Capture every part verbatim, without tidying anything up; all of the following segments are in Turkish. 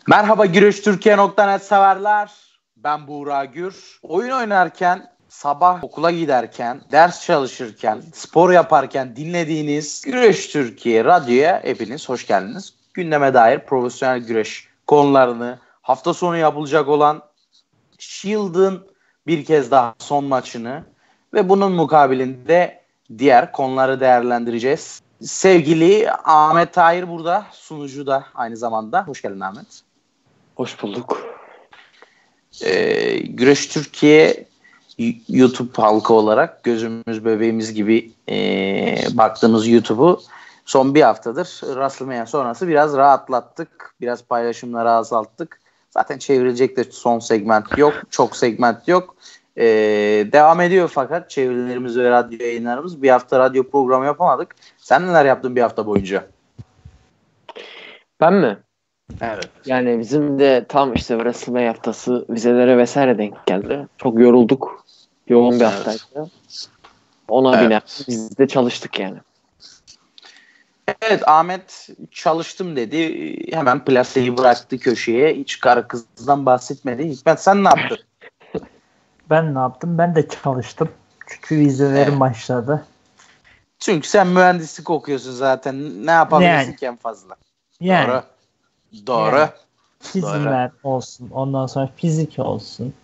Merhaba güreş türkiye nokta net severler. Ben Buğra Gür. Oyun oynarken, sabah okula giderken, ders çalışırken, spor yaparken dinlediğiniz Güreş Türkiye Radyo'ya hepiniz hoş geldiniz. Gündeme dair profesyonel güreş konularını, hafta sonu yapılacak olan Shield'ın bir kez daha son maçını ve bunun mukabilinde diğer konuları değerlendireceğiz. Sevgili Ahmet Tahir burada, sunucu da aynı zamanda. Hoş geldin Ahmet. Hoş bulduk. Ee, Güreş Türkiye YouTube halkı olarak gözümüz bebeğimiz gibi e, baktığımız YouTube'u son bir haftadır WrestleMania sonrası biraz rahatlattık. Biraz paylaşımları azalttık. Zaten çevrilecek de son segment yok. Çok segment yok. Ee, devam ediyor fakat çevirilerimiz ve radyo yayınlarımız. Bir hafta radyo programı yapamadık. Sen neler yaptın bir hafta boyunca? Ben mi? Evet. Yani bizim de tam işte WrestleMania haftası vizelere vesaire denk geldi. Çok yorulduk. Yoğun bir haftaydı. Evet. Ona evet. Biner. Biz de çalıştık yani. Evet, Ahmet çalıştım dedi. Hemen plaseyi bıraktı köşeye. Hiç karı kızdan bahsetmedi. Hikmet sen ne yaptın? Ben ne yaptım? Ben de çalıştım. Çünkü vizelerim evet. başladı. Çünkü sen mühendislik okuyorsun zaten. Ne yapabilirsin yani. ki en fazla? Yani. Doğru. Doğru. Yani. Çizimler olsun. Ondan sonra fizik olsun.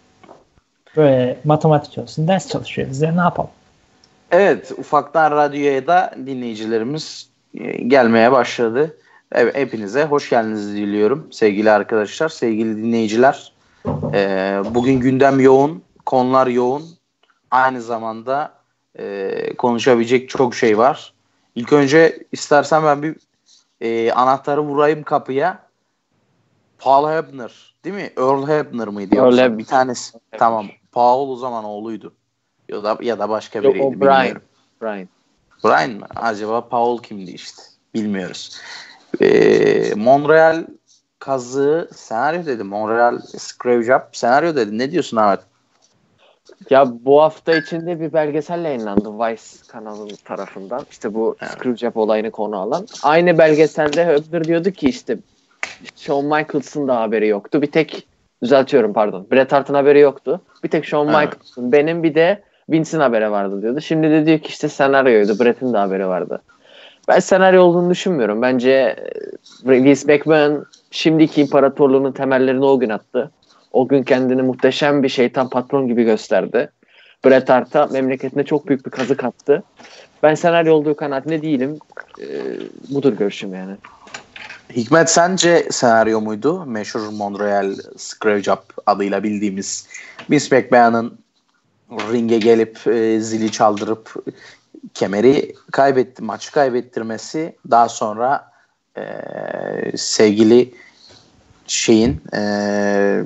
Böyle matematik olsun. Ders çalışıyoruz ya. Ne yapalım? Evet. Ufaktan radyoya da dinleyicilerimiz gelmeye başladı. Evet, hepinize hoş geldiniz diliyorum. Sevgili arkadaşlar, sevgili dinleyiciler. Ee, bugün gündem yoğun. Konular yoğun. Aynı zamanda e, konuşabilecek çok şey var. İlk önce istersen ben bir e, anahtarı vurayım kapıya. Paul Hebner değil mi? Earl Hebner mıydı yoksa? Earl bir tanesi. Hebner. Tamam. Paul o zaman oğluydu. Ya da ya da başka biriydi. Yok, o Brian. Brian. Brian mı? Acaba Paul kimdi işte? Bilmiyoruz. E, Montreal kazığı senaryo dedi. Montreal Screwjob senaryo dedi. Ne diyorsun Ahmet? Ya bu hafta içinde bir belgesel yayınlandı Vice kanalı tarafından. İşte bu evet. Screwjob olayını konu alan. Aynı belgeselde Hebner diyordu ki işte Shawn Michaels'ın da haberi yoktu. Bir tek düzeltiyorum pardon. Bret Hart'ın haberi yoktu. Bir tek Shawn evet. Michaels'ın. Benim bir de Vince'in haberi vardı diyordu. Şimdi de diyor ki işte senaryoydu. Bret'in de haberi vardı. Ben senaryo olduğunu düşünmüyorum. Bence Vince McMahon şimdiki imparatorluğunun temellerini o gün attı. O gün kendini muhteşem bir şeytan patron gibi gösterdi. Bret Hart'a memleketine çok büyük bir kazık attı. Ben senaryo olduğu kanaatinde değilim. Ee, budur görüşüm yani. Hikmet sence senaryo muydu? Meşhur Montreal Screwjob adıyla bildiğimiz Vince McMahon'ın ringe gelip e, zili çaldırıp kemeri kaybetti, maçı kaybettirmesi, daha sonra e, sevgili şeyin e,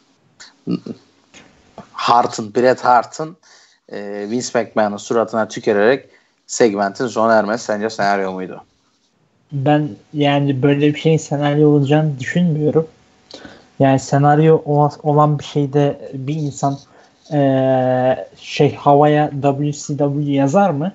Hart'ın, Bret Hart'ın e, Vince McMahon'ın suratına tükürerek segmentin sona ermesi sence senaryo muydu? Ben yani böyle bir şeyin senaryo olacağını düşünmüyorum. Yani senaryo olan bir şeyde bir insan ee, şey havaya W C W yazar mı?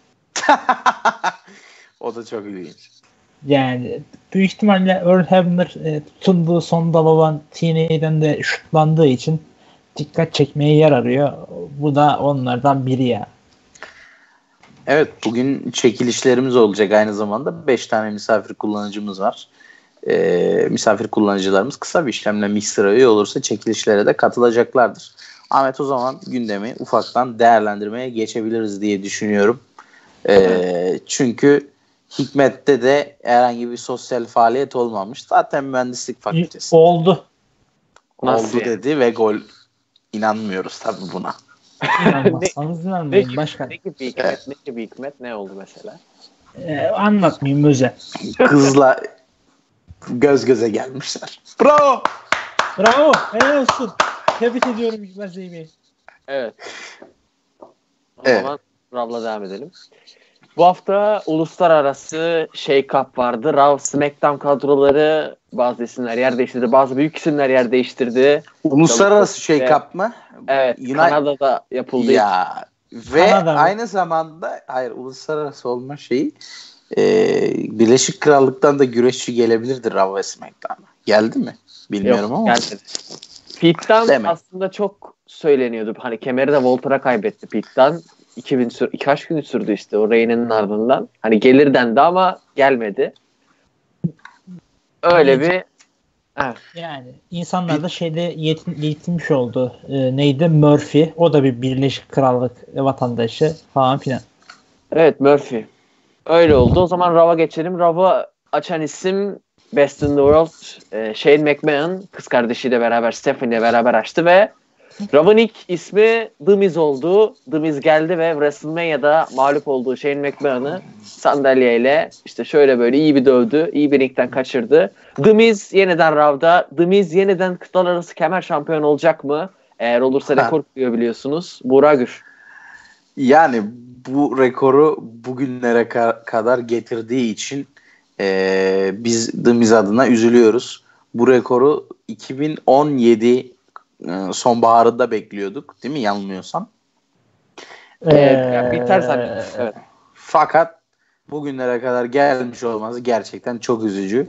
O da çok ilginç. Yani büyük ihtimalle Earl Hebner e, tutunduğu son dal olan T N A'den de şutlandığı için dikkat çekmeye yer arıyor. Bu da onlardan biri ya. Evet, bugün çekilişlerimiz olacak aynı zamanda. beş tane misafir kullanıcımız var. Ee, misafir kullanıcılarımız kısa bir işlemle Mixer'a üye olursa çekilişlere de katılacaklardır. Ahmet, o zaman gündemi ufaktan değerlendirmeye geçebiliriz diye düşünüyorum. Ee, çünkü Hikmet'te de herhangi bir sosyal faaliyet olmamış. Zaten mühendislik fakültesi. Oldu. Oldu dedi ve gol. İnanmıyoruz tabii buna. İnanmazsanız inanmayın. Başka. Ne gibi hikmet, evet. ne gibi hikmet ne oldu mesela? Ee, anlatmayayım özel. Kızla göz göze gelmişler. Bravo! Bravo! Helal olsun. Tebrik ediyorum Hikmet Zeymi. Evet. O evet. zaman Rav'la devam edelim. Bu hafta uluslararası Shake-Up vardı. Raw SmackDown kadroları bazı isimler yer değiştirdi. Bazı büyük isimler yer değiştirdi. Uluslararası Shake-Up mı? Evet. United... Kanada'da yapıldı. Ya ve Kanada aynı zamanda hayır uluslararası olma şeyi e, Birleşik Krallık'tan da güreşçi gelebilirdi Raw ve SmackDown'a. Geldi mi? Bilmiyorum Yok, ama. gelmedi. Pete'den Demek. aslında çok söyleniyordu. Hani kemeri de Walter'a kaybetti Pete'den. iki bin sür kaç gün sürdü işte o Reigns'in ardından. Hani gelir dendi ama gelmedi. Öyle bir evet. Yani insanlar da şeyde yetin, yetinmiş oldu. Ee, neydi? Murphy. O da bir Birleşik Krallık vatandaşı falan filan. Evet, Murphy. Öyle oldu. O zaman Raw'a geçelim. Raw'ı açan isim Best in the World e, Shane McMahon kız kardeşiyle beraber Stephanie'yle beraber açtı ve Raw'ın ilk ismi The Miz oldu. The Miz geldi ve WrestleMania'da mağlup olduğu Shane McMahon'ı sandalyeyle işte şöyle böyle iyi bir dövdü. İyi bir ringden kaçırdı. The Miz yeniden Raw'da. The Miz yeniden kıtalar arası kemer şampiyonu olacak mı? Eğer olursa rekor kırıyor biliyorsunuz. Burak Gür. Yani bu rekoru bugünlere ka- kadar getirdiği için e, biz The Miz adına üzülüyoruz. Bu rekoru iki bin on yedi e, sonbaharında bekliyorduk, değil mi? Yanılmıyorsam. Ee, yani biter zannediyorum. Evet. Fakat bugünlere kadar gelmiş olması gerçekten çok üzücü.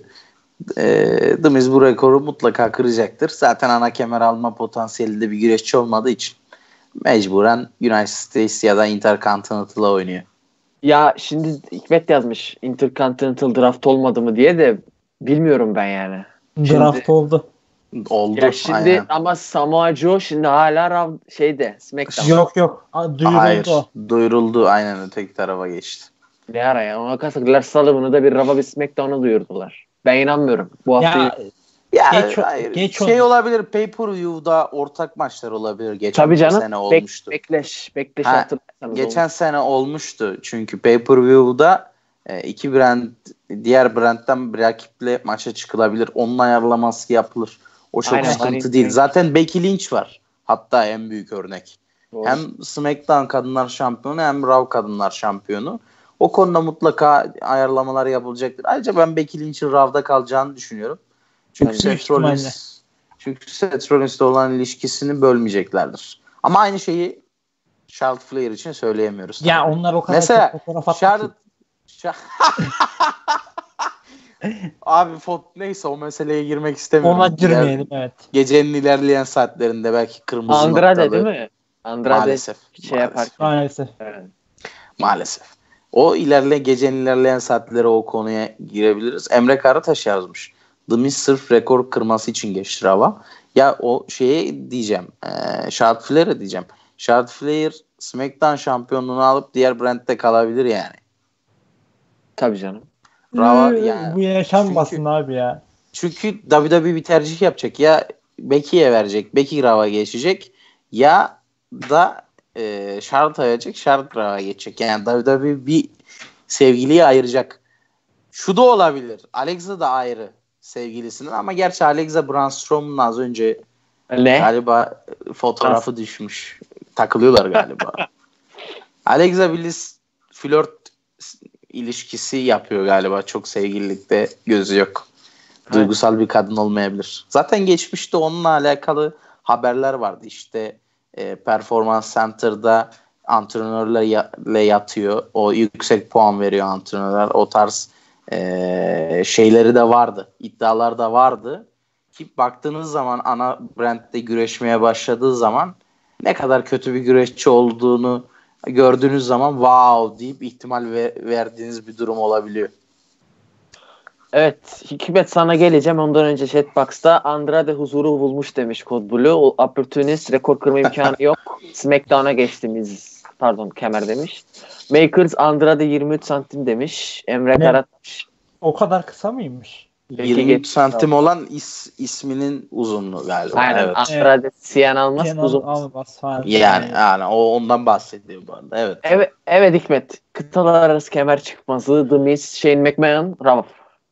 E, The Miz bu rekoru mutlaka kıracaktır. Zaten ana kemer alma potansiyelinde bir güreşçi olmadığı için mecburen United States ya da Intercontinental'a oynuyor. Ya şimdi Hikmet yazmış Intercontinental draft olmadı mı diye de bilmiyorum ben yani. Draft Şimdi, oldu. Oldu. ya şimdi aynen. ama Samoa Joe şimdi hala rav, şeyde SmackDown. Yok yok. A, duyuruldu. Hayır. O. Duyuruldu. Aynen öteki tarafa geçti. Ne ara ya? Ona kalsak salımını da bir Raw'a bir SmackDown'a duyurdular. Ben inanmıyorum. Bu hafta Ya, Ya Geç, hayır. geç şey oldu. olabilir. Pay-per-view'da ortak maçlar olabilir. Geçen tabii canım. sene Bek, olmuştu. bekleş. Bekleş Ha, hatırlarsanız. Geçen olmuş. sene olmuştu. Çünkü Pay-per-view'da e, iki brand diğer brandten bir rakiple maça çıkılabilir. Onun ayarlaması yapılır. O çok Aynen, sıkıntı aynen. değil. Zaten Becky Lynch var. Hatta en büyük örnek. Doğru. Hem SmackDown kadınlar şampiyonu hem Raw kadınlar şampiyonu. O konuda mutlaka ayarlamalar yapılacaktır. Ayrıca ben Becky Lynch'in Raw'da kalacağını düşünüyorum. Çünkü Ben Seth Rollins çünkü Seth Rollins'le olan ilişkisini bölmeyeceklerdir. Ama aynı şeyi Charlotte Flair için söyleyemiyoruz. Ya tabii. onlar o kadar Mesela çok fotoğraf attı Charlotte ki. Şa- Abi fot neyse o meseleye girmek istemiyorum. Ona girmeyelim evet. Gecenin ilerleyen saatlerinde belki kırmızı Andrade noktalı. değil mi? Andrade Maalesef. şey yapar. Maalesef. Evet. Maalesef. O ilerle gecenin ilerleyen saatleri o konuya girebiliriz. Emre Karataş yazmış. The Miz sırf rekor kırması için geçti Raw'a. Ya o şeye diyeceğim. E, Charlotte Flair'e diyeceğim. Charlotte Flair SmackDown şampiyonluğunu alıp diğer brandde kalabilir yani. Tabii canım. Raw'a Ee, yani. Bu yaşanmasın Çünkü, abi ya. çünkü W W E bir tercih yapacak. Ya Becky'ye verecek. Becky Raw'a geçecek. Ya da e, Charlotte'a verecek. Charlotte Raw'a geçecek. Yani W W E bir sevgiliyi ayıracak. Şu da olabilir. Alexa da ayrı sevgilisinin ama gerçi Alexa Braun Strowman'ın az önce Ne? galiba fotoğrafı Nasıl? düşmüş. Takılıyorlar galiba. Alexa Bliss flört ilişkisi yapıyor galiba. Çok sevgililikte gözü yok. Duygusal bir kadın olmayabilir. Zaten geçmişte onunla alakalı haberler vardı. İşte e, Performance Center'da antrenörle yatıyor. O yüksek puan veriyor antrenörler. O tarz e, şeyleri de vardı. İddialar da vardı. Ki baktığınız zaman ana brandde güreşmeye başladığı zaman ne kadar kötü bir güreşçi olduğunu gördüğünüz zaman wow deyip ihtimal ve, verdiğiniz bir durum olabiliyor. Evet. Hikmet sana geleceğim. Ondan önce Chatbox'ta Andrade huzuru bulmuş demiş Code Blue. O opportunist rekor kırma imkanı yok. SmackDown'a geçtiğimiz pardon kemer demiş. Makers Andrade yirmi üç santim demiş. Emre Karataş. O kadar kısa mıymış? yirmi üç santim olan is, isminin uzunluğu galiba. Aynen. Evet. Andrade Siyan Almaz Siyan uzun. Almaz. Yani, yani o ondan bahsediyor bu arada. Evet. Evet, evet Hikmet. Kıtalar arası kemer çıkması. The Miz, Shane McMahon, Raw.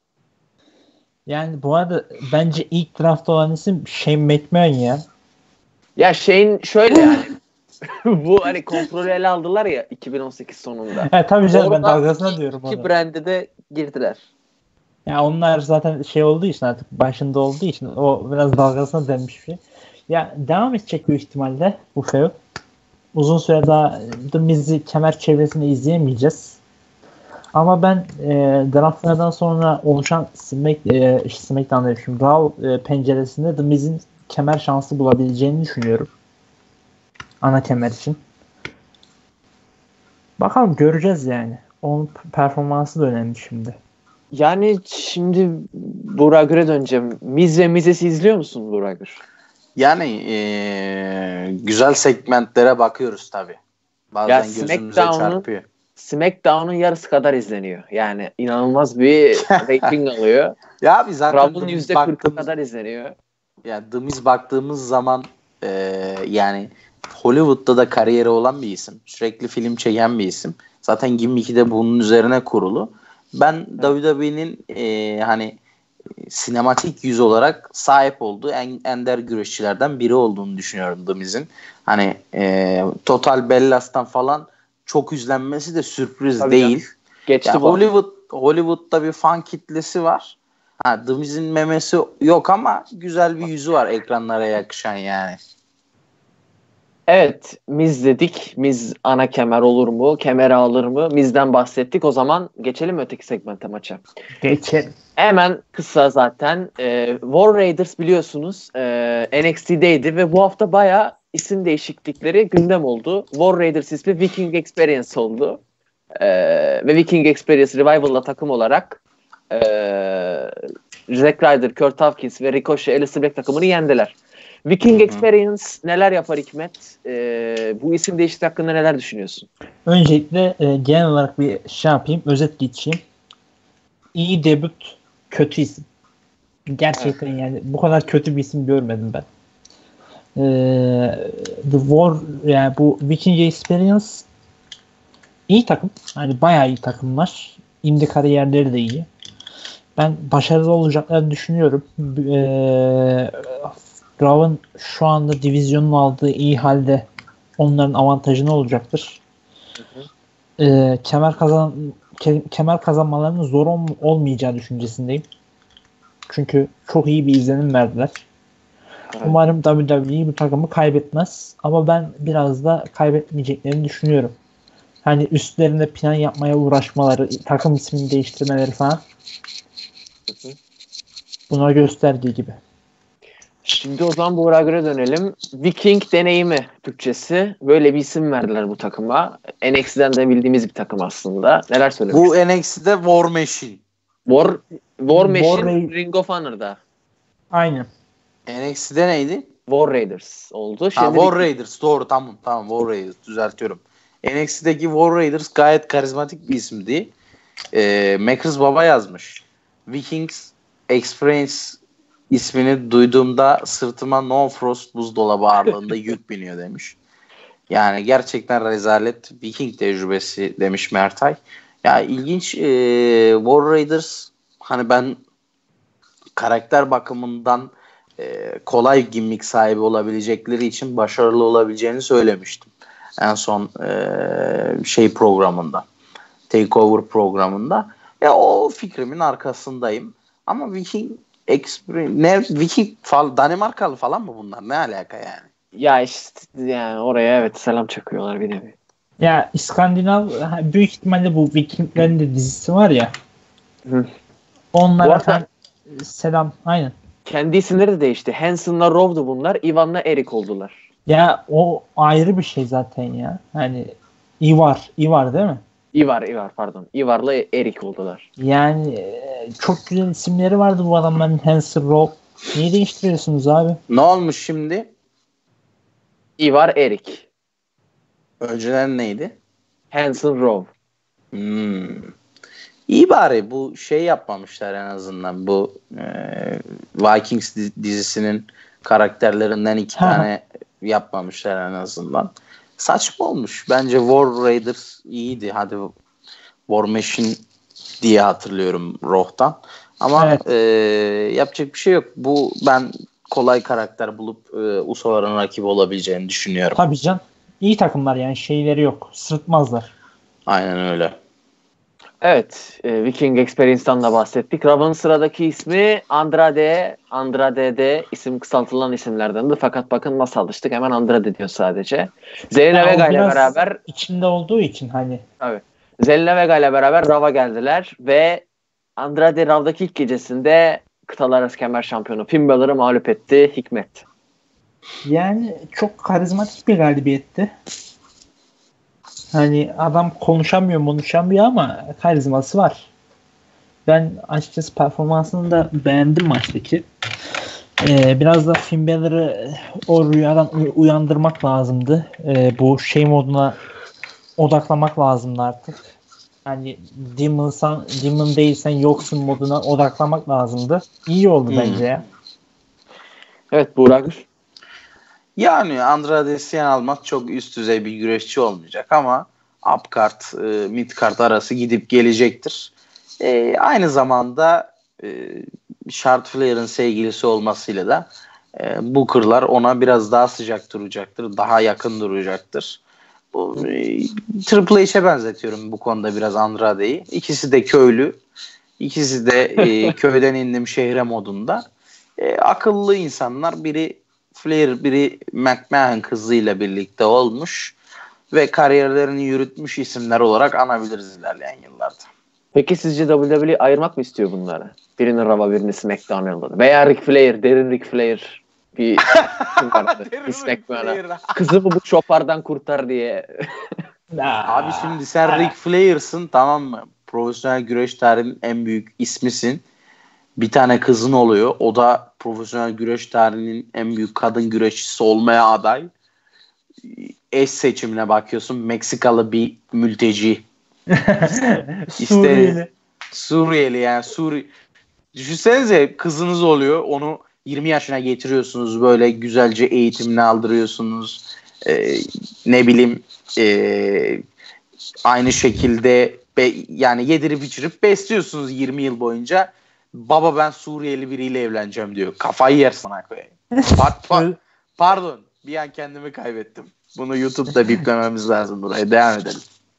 Yani bu arada bence ilk draft olan isim Shane McMahon ya. Ya Shane şöyle yani. Bu hani kontrolü ele aldılar ya iki bin on sekiz sonunda. He tabii canım ben Oradan dalgasına iki, diyorum onu. İki brand'e de girdiler. Ya onlar zaten şey olduğu için artık başında olduğu için o biraz dalgasına denmiş bir şey. Ya devam edecek büyük ihtimalle bu feud. Uzun süre daha The Miz'i kemer çevresinde izleyemeyeceğiz. Ama ben e, draftlardan sonra oluşan Smack, e, SmackDown demişim. Raw e, penceresinde The Miz'in kemer şansı bulabileceğini düşünüyorum. Ana kemer için. Bakalım göreceğiz yani. Onun performansı da önemli şimdi. Yani şimdi Burak Gür'e döneceğim. Miz ve Mizes'i izliyor musun Burak Gür? Yani ee, güzel segmentlere bakıyoruz tabii. Bazen Ya gözümüze çarpıyor. SmackDown'un yarısı kadar izleniyor. Yani inanılmaz bir rating alıyor. Ya abi zaten Raw'un yüzde kırkı kadar izleniyor. Yani The Miz baktığımız zaman ee, yani Hollywood'da da kariyeri olan bir isim. Sürekli film çeken bir isim. Zaten gimmick'i de bunun üzerine kurulu. Ben evet. W W E'nin ee, hani sinematik yüz olarak sahip olduğu en ender güreşçilerden biri olduğunu düşünüyorum The Miz'in. Hani e, Total Bellas'tan falan çok izlenmesi de sürpriz Tabii değil. Ya. Geçti yani Hollywood Hollywood'da bir fan kitlesi var. Ha, The Miz'in memesi yok ama güzel bir yüzü var ekranlara yakışan yani. Evet, Miz dedik. Miz ana kemer olur mu? Kemeri alır mı? Miz'den bahsettik. O zaman geçelim öteki segmente maça. Geçelim. Hemen kısa zaten. E, War Raiders biliyorsunuz e, N X T'deydi ve bu hafta bayağı isim değişiklikleri gündem oldu. War Raiders ismi Viking Experience oldu. E, ve Viking Experience Revival'la takım olarak e, Zack Ryder, Kurt Hawkins ve Ricochet, Aleister Black takımını yendiler. Viking Experience neler yapar Hikmet? Ee, bu isim değişikliği hakkında neler düşünüyorsun? Öncelikle e, genel olarak bir şey yapayım. Özet geçeyim. İyi debut, kötü isim. Gerçekten evet. Yani bu kadar kötü bir isim görmedim ben. Ee, The War yani bu Viking Experience iyi takım. Hani bayağı iyi takımlar. Indie kariyerleri de iyi. Ben başarılı olacaklarını düşünüyorum. Eee Raw'ın şu anda divizyonun aldığı iyi halde onların avantajını olacaktır. Hı hı. Ee, kemer kazan ke- kemer kazanmalarının zor ol- olmayacağı düşüncesindeyim. Çünkü çok iyi bir izlenim verdiler. Evet. Umarım W W E bu takımı kaybetmez. Ama ben biraz da kaybetmeyeceklerini düşünüyorum. Hani üstlerinde plan yapmaya uğraşmaları, takım ismini değiştirmeleri falan. Hı hı. Buna gösterdiği gibi. Şimdi o zaman Buğra Gür'e dönelim. Viking deneyimi Türkçesi. Böyle bir isim verdiler bu takıma. N X T'den de bildiğimiz bir takım aslında. Neler söylemek Bu N X T'de War Machine. War, War Machine War Ra- Ring of Honor'da. Aynen. N X T'de neydi? War Raiders oldu. Şimdi ha, War Viking... Raiders doğru tamam tamam War Raiders düzeltiyorum. N X T'deki War Raiders gayet karizmatik bir isimdi. Ee, Makers Baba yazmış. Vikings Experience ismini duyduğumda sırtıma No Frost buzdolabı ağırlığında yük biniyor demiş. Yani gerçekten rezalet Viking tecrübesi demiş Mertay. Ya ilginç e, War Raiders hani ben karakter bakımından e, kolay gimmick sahibi olabilecekleri için başarılı olabileceğini söylemiştim. En son e, şey programında. Takeover programında. Ya o fikrimin arkasındayım. Ama Viking Experience ne Viking falan Danimarkalı falan mı bunlar? Ne alaka yani? Ya işte yani oraya evet selam çakıyorlar bir nevi. Ya İskandinav büyük ihtimalle bu Vikinglerin de dizisi var ya. Hı. Onlara arada, falan selam aynen. Kendi isimleri de değişti. Hansen'la Rov'du bunlar. Ivan'la Erik oldular. Ya o ayrı bir şey zaten ya. Hani Ivar, Ivar değil mi? Ivar, Ivar pardon. Ivar'la Erik oldular. Yani çok güzel isimleri vardı bu adamların. Hansen, Rov. Niye değiştiriyorsunuz abi? Ne olmuş şimdi? Ivar, Erik. Önceden neydi? Hansen, Rov. Hmm. İyi bari bu şey yapmamışlar en azından bu e, Vikings dizisinin karakterlerinden iki tane yapmamışlar en azından. Saçma olmuş. Bence War Raiders iyiydi. Hadi War Machine diye hatırlıyorum Raw'dan. Ama evet. e, yapacak bir şey yok. Bu ben kolay karakter bulup e, Uso'ların rakibi olabileceğini düşünüyorum. Tabii can. İyi takımlar yani şeyleri yok. Sırıtmazlar. Aynen öyle. Evet. E, Viking Experience'dan da bahsettik. Raw'ın sıradaki ismi Andrade. Andrade'de isim kısaltılan isimlerdendi. Fakat bakın nasıl alıştık. Hemen Andrade diyor sadece. Zelina Vega ile beraber. içinde olduğu için hani. Evet. Zelina Vega ile beraber Raw'a geldiler ve Andrade Raw'daki ilk gecesinde kıtalar arası kemer şampiyonu Finn Balor'ı mağlup etti Hikmet. Yani çok karizmatik bir galibiyetti. Hani adam konuşamıyor konuşamıyor ama karizması var. Ben açıkçası performansını da beğendim maçtaki. Ee, biraz da Finn Balor'ı o rüyadan uyandırmak lazımdı. Ee, bu şey moduna odaklamak lazımdı artık. Hani Demon'san, Demon değilsen yoksun moduna odaklamak lazımdı. İyi oldu hmm. bence ya. Evet Burak. Yani Andrade Cien almak çok üst düzey bir güreşçi olmayacak ama upcard, e, midcard arası gidip gelecektir. E, aynı zamanda e, Charlotte Flair'ın sevgilisi olmasıyla da e, Booker'lar ona biraz daha sıcak duracaktır. Daha yakın duracaktır. Bu, e, Triple H'e benzetiyorum bu konuda biraz Andrade'yi. İkisi de köylü. İkisi de e, köyden indim şehre modunda. E, akıllı insanlar. Biri Flair, biri McMahon kızıyla birlikte olmuş ve kariyerlerini yürütmüş isimler olarak anabiliriz ilerleyen yıllarda. Peki sizce W W E ayırmak mı istiyor bunları? Birini Raw'a, birini SmackDown'a yolladı. Veya Ric Flair, derin Ric Flair bir kim vardı? SmackDown'a. Kızımı bu şopardan kurtar diye. Abi şimdi sen Ric Flair'sın, tamam mı? Profesyonel güreş tarihinin en büyük ismisin. Bir tane kızın oluyor. O da profesyonel güreş tarihinin en büyük kadın güreşçisi olmaya aday. Eş seçimine bakıyorsun. Meksikalı bir mülteci. Suriyeli. Suriyeli yani. Suri. Düşünsenize kızınız oluyor. Onu yirmi yaşına getiriyorsunuz. Böyle güzelce eğitimini aldırıyorsunuz. Ee, ne bileyim e, aynı şekilde be, yani yedirip içirip besliyorsunuz yirmi yıl boyunca. Baba ben Suriyeli biriyle evleneceğim diyor. Kafayı yer sana koyayım. Part, part, pardon. Bir an kendimi kaybettim. Bunu YouTube'da biplememiz lazım buraya. Devam edelim.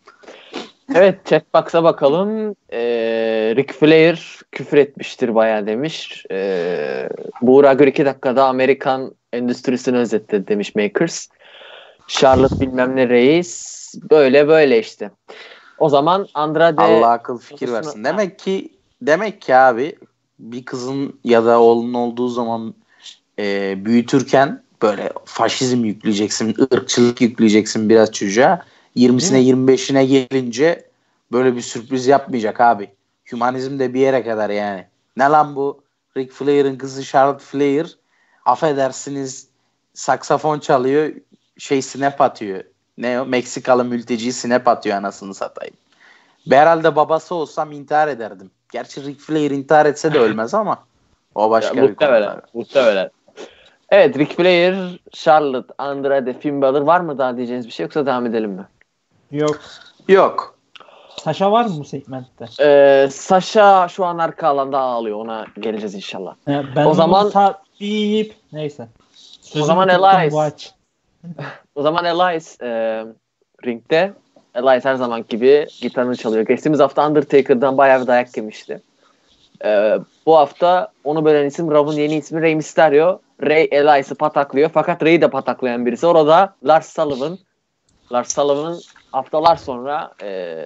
Evet, chatbox'a bakalım. Ee, Ric Flair küfür etmiştir bayağı demiş. Ee, Buğra Gür iki dakikada Amerikan endüstrisini özetledi demiş Makers. Charlotte bilmem ne reis. Böyle böyle işte. O zaman Andrade... Allah akıl fikir versin. Demek ki demek ki abi bir kızın ya da oğlunun olduğu zaman e, büyütürken böyle faşizm yükleyeceksin, ırkçılık yükleyeceksin biraz çocuğa. yirmisine yirmi beşine gelince böyle bir sürpriz yapmayacak abi. Hümanizm de bir yere kadar yani. Ne lan bu? Ric Flair'ın kızı Charlotte Flair, affedersiniz, saksafon çalıyor, şey snap atıyor. Ne o? Meksikalı mülteci snap atıyor, anasını satayım. Herhalde babası olsam intihar ederdim. Gerçi Ric Flair intihar etse de ölmez ama o başka ya, bir konu. Muhtemelen. Muhtemelen. Evet, Ric Flair, Charlotte, Andrade, Finn Balor, var mı daha diyeceğiniz bir şey, yoksa devam edelim mi? Yok. Yok. Sasha var mı bu segmentte? Ee, Sasha şu an arka alanda ağlıyor. Ona geleceğiz inşallah. Ee, ben o zaman sa- bip neyse. Sözümü o zaman Elias. o zaman Elias e, ringde. Elias her zaman gibi gitarını çalıyor. Geçtiğimiz hafta Undertaker'dan bayağı bir dayak yemişti. Ee, bu hafta onu bölen isim, Raw'ın yeni ismi Rey Mysterio. Rey Elias'ı pataklıyor. Fakat Rey'i de pataklayan birisi. Orada Lars Sullivan. Lars Sullivan'ın haftalar sonra ee,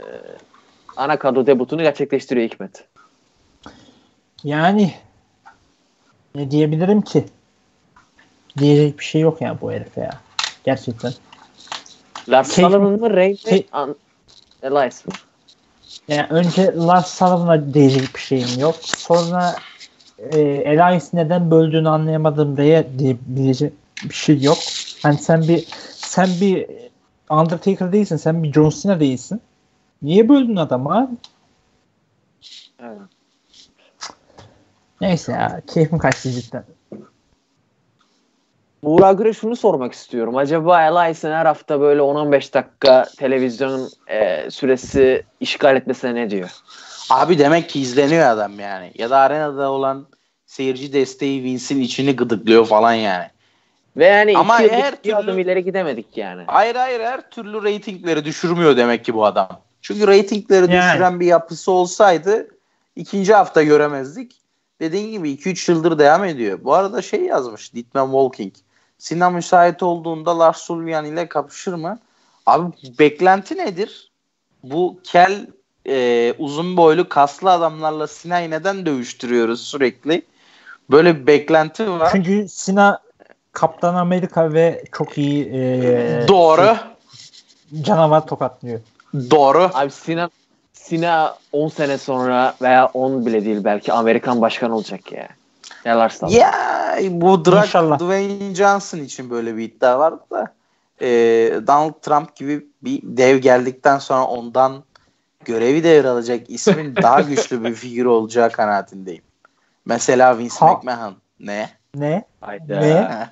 ana kadro debutunu gerçekleştiriyor Hikmet. Yani ne diyebilirim ki? Diyecek bir şey yok ya bu herife ya. Gerçekten. Lars Sullivan mı? Rey mi? Ke- An- Elias mı? Yani önce Lars Sullivan'a diyecek bir şeyim yok. Sonra e, Elias neden böldüğünü anlayamadım diye diyebilecek bir şey yok. Hani sen bir sen bir Undertaker değilsin. Sen bir John Cena değilsin. Niye böldün adamı abi? Evet. Neyse ya. Keyfim kaçtı cidden. Buğra Gür'e şunu sormak istiyorum. Acaba Elias'ın her hafta böyle on on beş dakika televizyon e, süresi işgal etmesine ne diyor? Abi demek ki izleniyor adam yani. Ya da arenada olan seyirci desteği Vince'in içini gıdıklıyor falan yani. Ve yani ama iki her bir türlü adım ileri gidemedik yani. Hayır hayır her türlü reytingleri düşürmüyor demek ki bu adam. Çünkü reytingleri yani düşüren bir yapısı olsaydı ikinci hafta göremezdik. Dediğin gibi iki üç yıldır devam ediyor. Bu arada şey yazmış Dietmar Walking. Sinan müsait olduğunda Lars Sullivan ile kapışır mı? Abi beklenti nedir? bu kel e, uzun boylu kaslı adamlarla Sina'yı neden dövüştürüyoruz sürekli? Böyle bir beklenti var. Çünkü Sina Kaptan Amerika ve çok iyi e, Doğru. Şey, canavar tokatlıyor. Doğru. Abi Sina Sina on sene sonra veya on bile değil belki Amerikan başkanı olacak ya. Neler sağ Ya bu Drag İnşallah. Dwayne Johnson için böyle bir iddia vardı da e, Donald Trump gibi bir dev geldikten sonra ondan görevi devralacak ismin daha güçlü bir figür olacağı kanaatindeyim. Mesela Vince Ha. McMahon. Ne? Ne? Hayda. Ne?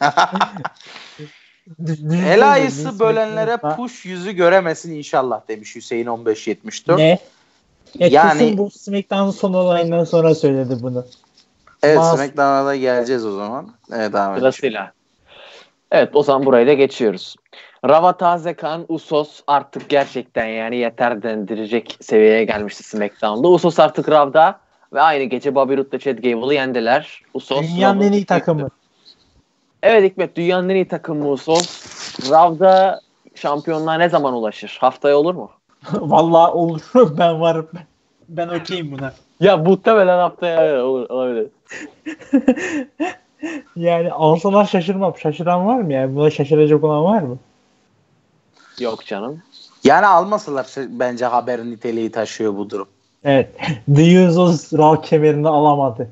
Elias'ı bölenlere push yüzü göremesin inşallah demiş Hüseyin on beş yetmiş dört. Ne? Ya Yani- kesin bu SmackDown'un son olayından sonra söyledi bunu. Evet, Mas- SmackDown'a da geleceğiz o zaman. Evet, devam edelim. Sırasıyla. Evet o zaman burayı da geçiyoruz. Rava Tazekan Usos artık gerçekten yani yeter dendirecek seviyeye gelmişti SmackDown'da. Usos artık Rav'da ve aynı gece Bobby Roode'la Chad Gable'ı yendiler. Usos Dünyanın Rav'ın en iyi ilk- takımı. Evet Hikmet dünyanın en iyi takımı Usos. Rav'da şampiyonluğa ne zaman ulaşır? Haftaya olur mu? Vallahi olur. Ben varım. Ben okeyim buna. Ya muhtemelen haftaya olur. Olabilir. Yani alsalar şaşırmam. Şaşıran var mı yani? Buna şaşıracak olan var mı? Yok canım. Yani almasalar bence haber niteliği taşıyor bu durum. Evet. The Usos Raw kemerini alamadı.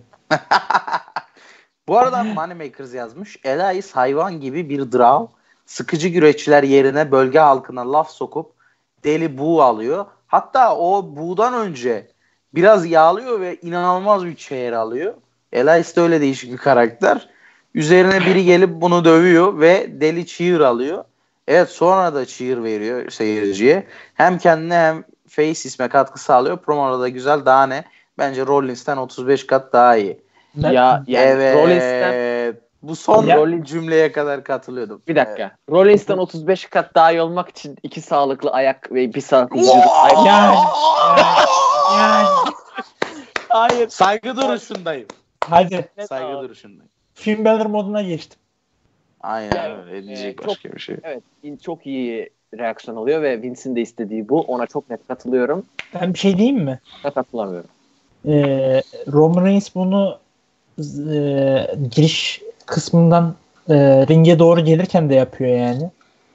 Bu arada Moneymakers yazmış. Elias hayvan gibi bir draw. Sıkıcı güreşçiler yerine bölge halkına laf sokup deli buğu alıyor. Hatta o buğdan önce biraz yağlıyor ve inanılmaz bir çeyre alıyor. Elias da öyle değişik bir karakter. Üzerine biri gelip bunu dövüyor ve deli cheer alıyor. Evet, sonra da cheer veriyor seyirciye. Hem kendine hem face isme katkı sağlıyor. Promo'da da güzel, daha ne? Bence Rollins'ten otuz beş kat daha iyi. Ne- Ya yani Evet. Rollins'ten Bu son Ya- Rollins cümleye kadar katılıyordum. bir dakika. Rollins'ten otuz beş kat daha iyi olmak için iki sağlıklı ayak ve bir sağlıklı vücut. Ay- Yani- Yani Hayır. Saygı duruşundayım. hadi Saygı Tamam. duruşundayım. Film Balor moduna geçtim. Aynen Yani, öyle. Diyecek e, başka bir şey. Evet. Çok iyi reaksiyon oluyor ve Vince'in de istediği bu. Ona çok net katılıyorum. Ben bir şey diyeyim mi? Ben katılamıyorum. Ee, Roman Reigns bunu e, giriş kısmından e, ringe doğru gelirken de yapıyor yani.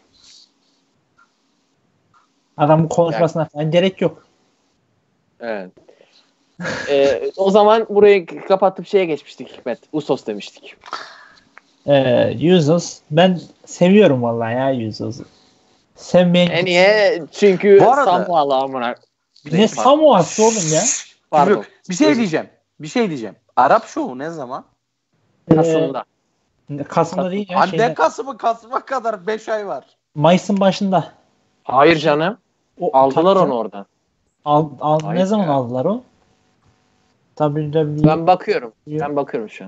Adamın konuşmasına falan gerek yok. Evet. Ee, o zaman burayı kapatıp şeye geçmiştik Hikmet. Usos demiştik. Ee, Usos ben seviyorum vallahi ya Usos'u. Sevmeyen E niye? Çünkü Bu arada- Samoa'lı amına. ne Samoa'sı oğlum ya? Pardon. Yok, bir şey diyeceğim. Bir şey diyeceğim. Arap şovu ne zaman? Kasım'da. Ee, Kasım'da değil ya. Anne Şeyde, Kasım'ı Kasım'a kadar beş ay var. Mayıs'ın başında. Hayır canım. O, Aldılar tabii onu canım. oradan. Al, al, Hayır ne zaman ya. aldılar o? W W E Ben bakıyorum. Ben bakıyorum şu an.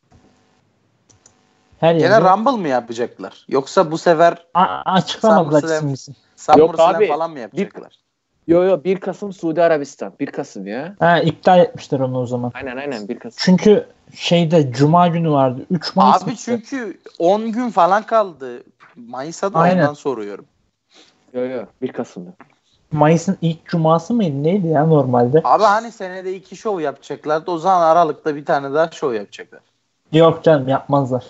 her Gene yerde. Rumble mı yapacaklar? Yoksa bu sefer A- açıklamadılar SummerSlam- isim misin? SummerSlam abi, falan mı yapacaklar? Yo yo bir Kasım Suudi Arabistan. bir Kasım ya. Ha, iptal etmişler onu o zaman. Aynen aynen bir Kasım. Çünkü şeyde Cuma günü vardı. üç Mayıs Abi mıydı? çünkü on gün falan kaldı. Mayıs'a da Aynen. ondan soruyorum. Yo yo bir Kasım'da. Mayıs'ın ilk cuması mıydı? Neydi ya normalde? Abi hani senede iki şov yapacaklardı. O zaman Aralık'ta bir tane daha şov yapacaklar. Yok canım yapmazlar.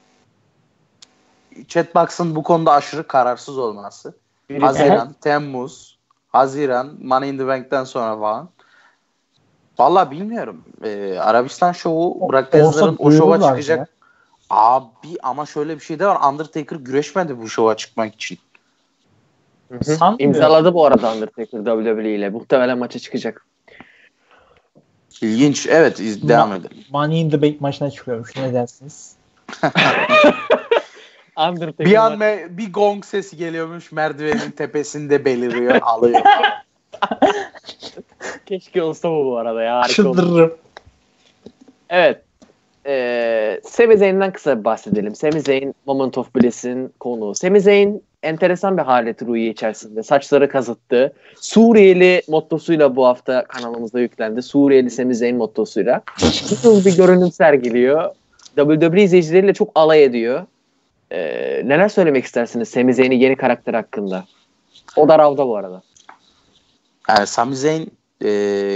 Chatbox'ın bu konuda aşırı kararsız olması. Bir Haziran, Temmuz, Haziran, Money in the Bank'ten sonra falan. Vallahi bilmiyorum. Ee, Arabistan şovu O- Brock olsa Lesnar'ın o şova duyururlar çıkacak. ya. Abi ama şöyle bir şey de var. Undertaker güreşmedi bu şova çıkmak için. Hı hı. Sanmıyorum. İmzaladı bu arada Undertaker W W E ile. Muhtemelen maça çıkacak. İlginç. Evet, iz- devam edelim. Money in the Bank maçına çıkıyormuş. Ne dersiniz? Undertaker Bir an maç- me- bir gong sesi geliyormuş, merdivenin tepesinde beliriyor, alıyor. Keşke olsa bu bu arada ya. Harika olur. Çıldırırım. Evet. Ee, Sami Zayn'den kısa bir bahsedelim. Sami Zayn Moment of Bliss'in konuğu. Sami Zayn enteresan bir haleti ruhi içerisinde. Saçları kazıttı. Suriyeli mottosuyla bu hafta kanalımızda yüklendi. Suriyeli Sami Zayn mottosuyla. Nasıl bir görünüm sergiliyor. W W E izleyicileriyle çok alay ediyor. Ee, neler söylemek istersiniz Sami Zayn'in yeni karakter hakkında? O da Rav'da bu arada. Yani Sami Zayn e,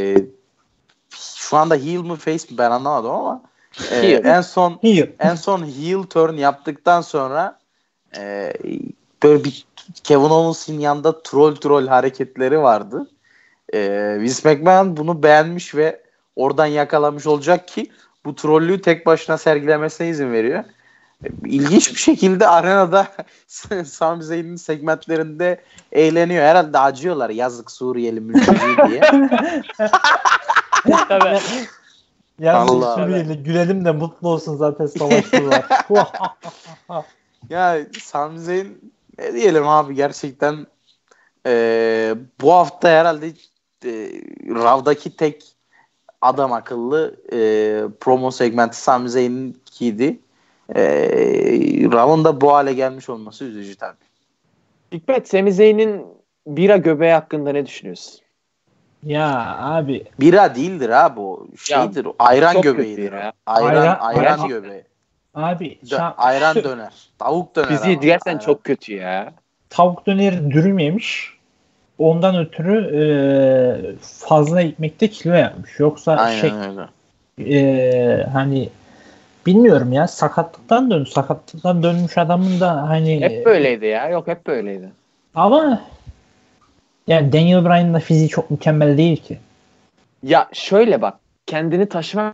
şu anda heel mi face mi ben anlamadım ama e, en son Heel. en son heel turn yaptıktan sonra e, böyle bir Kevin Owens'in yanında troll troll hareketleri vardı. E, Vince McMahon bunu beğenmiş ve oradan yakalamış olacak ki bu trollüğü tek başına sergilemesine izin veriyor. İlginç bir şekilde arenada Sami Zayn'in segmentlerinde eğleniyor. Herhalde acıyorlar yazık Suriyeli mülteci diye. Tabii. Yazık Allah. Suriyeli gülelim de mutlu olsun zaten savaştılar. Ya Sami Zayn ne diyelim abi gerçekten e, bu hafta herhalde e, Raw'daki tek adam akıllı e, promo segmenti Sami Zayn'inkiydi. E, Raw'ın da bu hale gelmiş olması üzücü tabii. Hikmet, Sami Zayn'in bira göbeği hakkında ne düşünüyorsun? Ya abi Bira değildir abi o. Şeydir o. Ayran çok göbeğidir. kötü ya. Ayran, Ayran- ayran, ayran- göbeği. abi Dö- şa- ayran döner. Tavuk döner Bizi ama. gerçekten Ayran. çok kötü ya. tavuk döneri dürüm yemiş. Ondan ötürü e, fazla ekmekte kilo yapmış. Yoksa Aynen şey öyle. e, hani bilmiyorum ya sakatlıktan dön sakatlıktan dönmüş adamın da hani Hep böyleydi ya. Yok, hep böyleydi. ama yani Daniel Bryan'ın da fiziği çok mükemmel değil ki. Ya şöyle bak. Kendini taşıma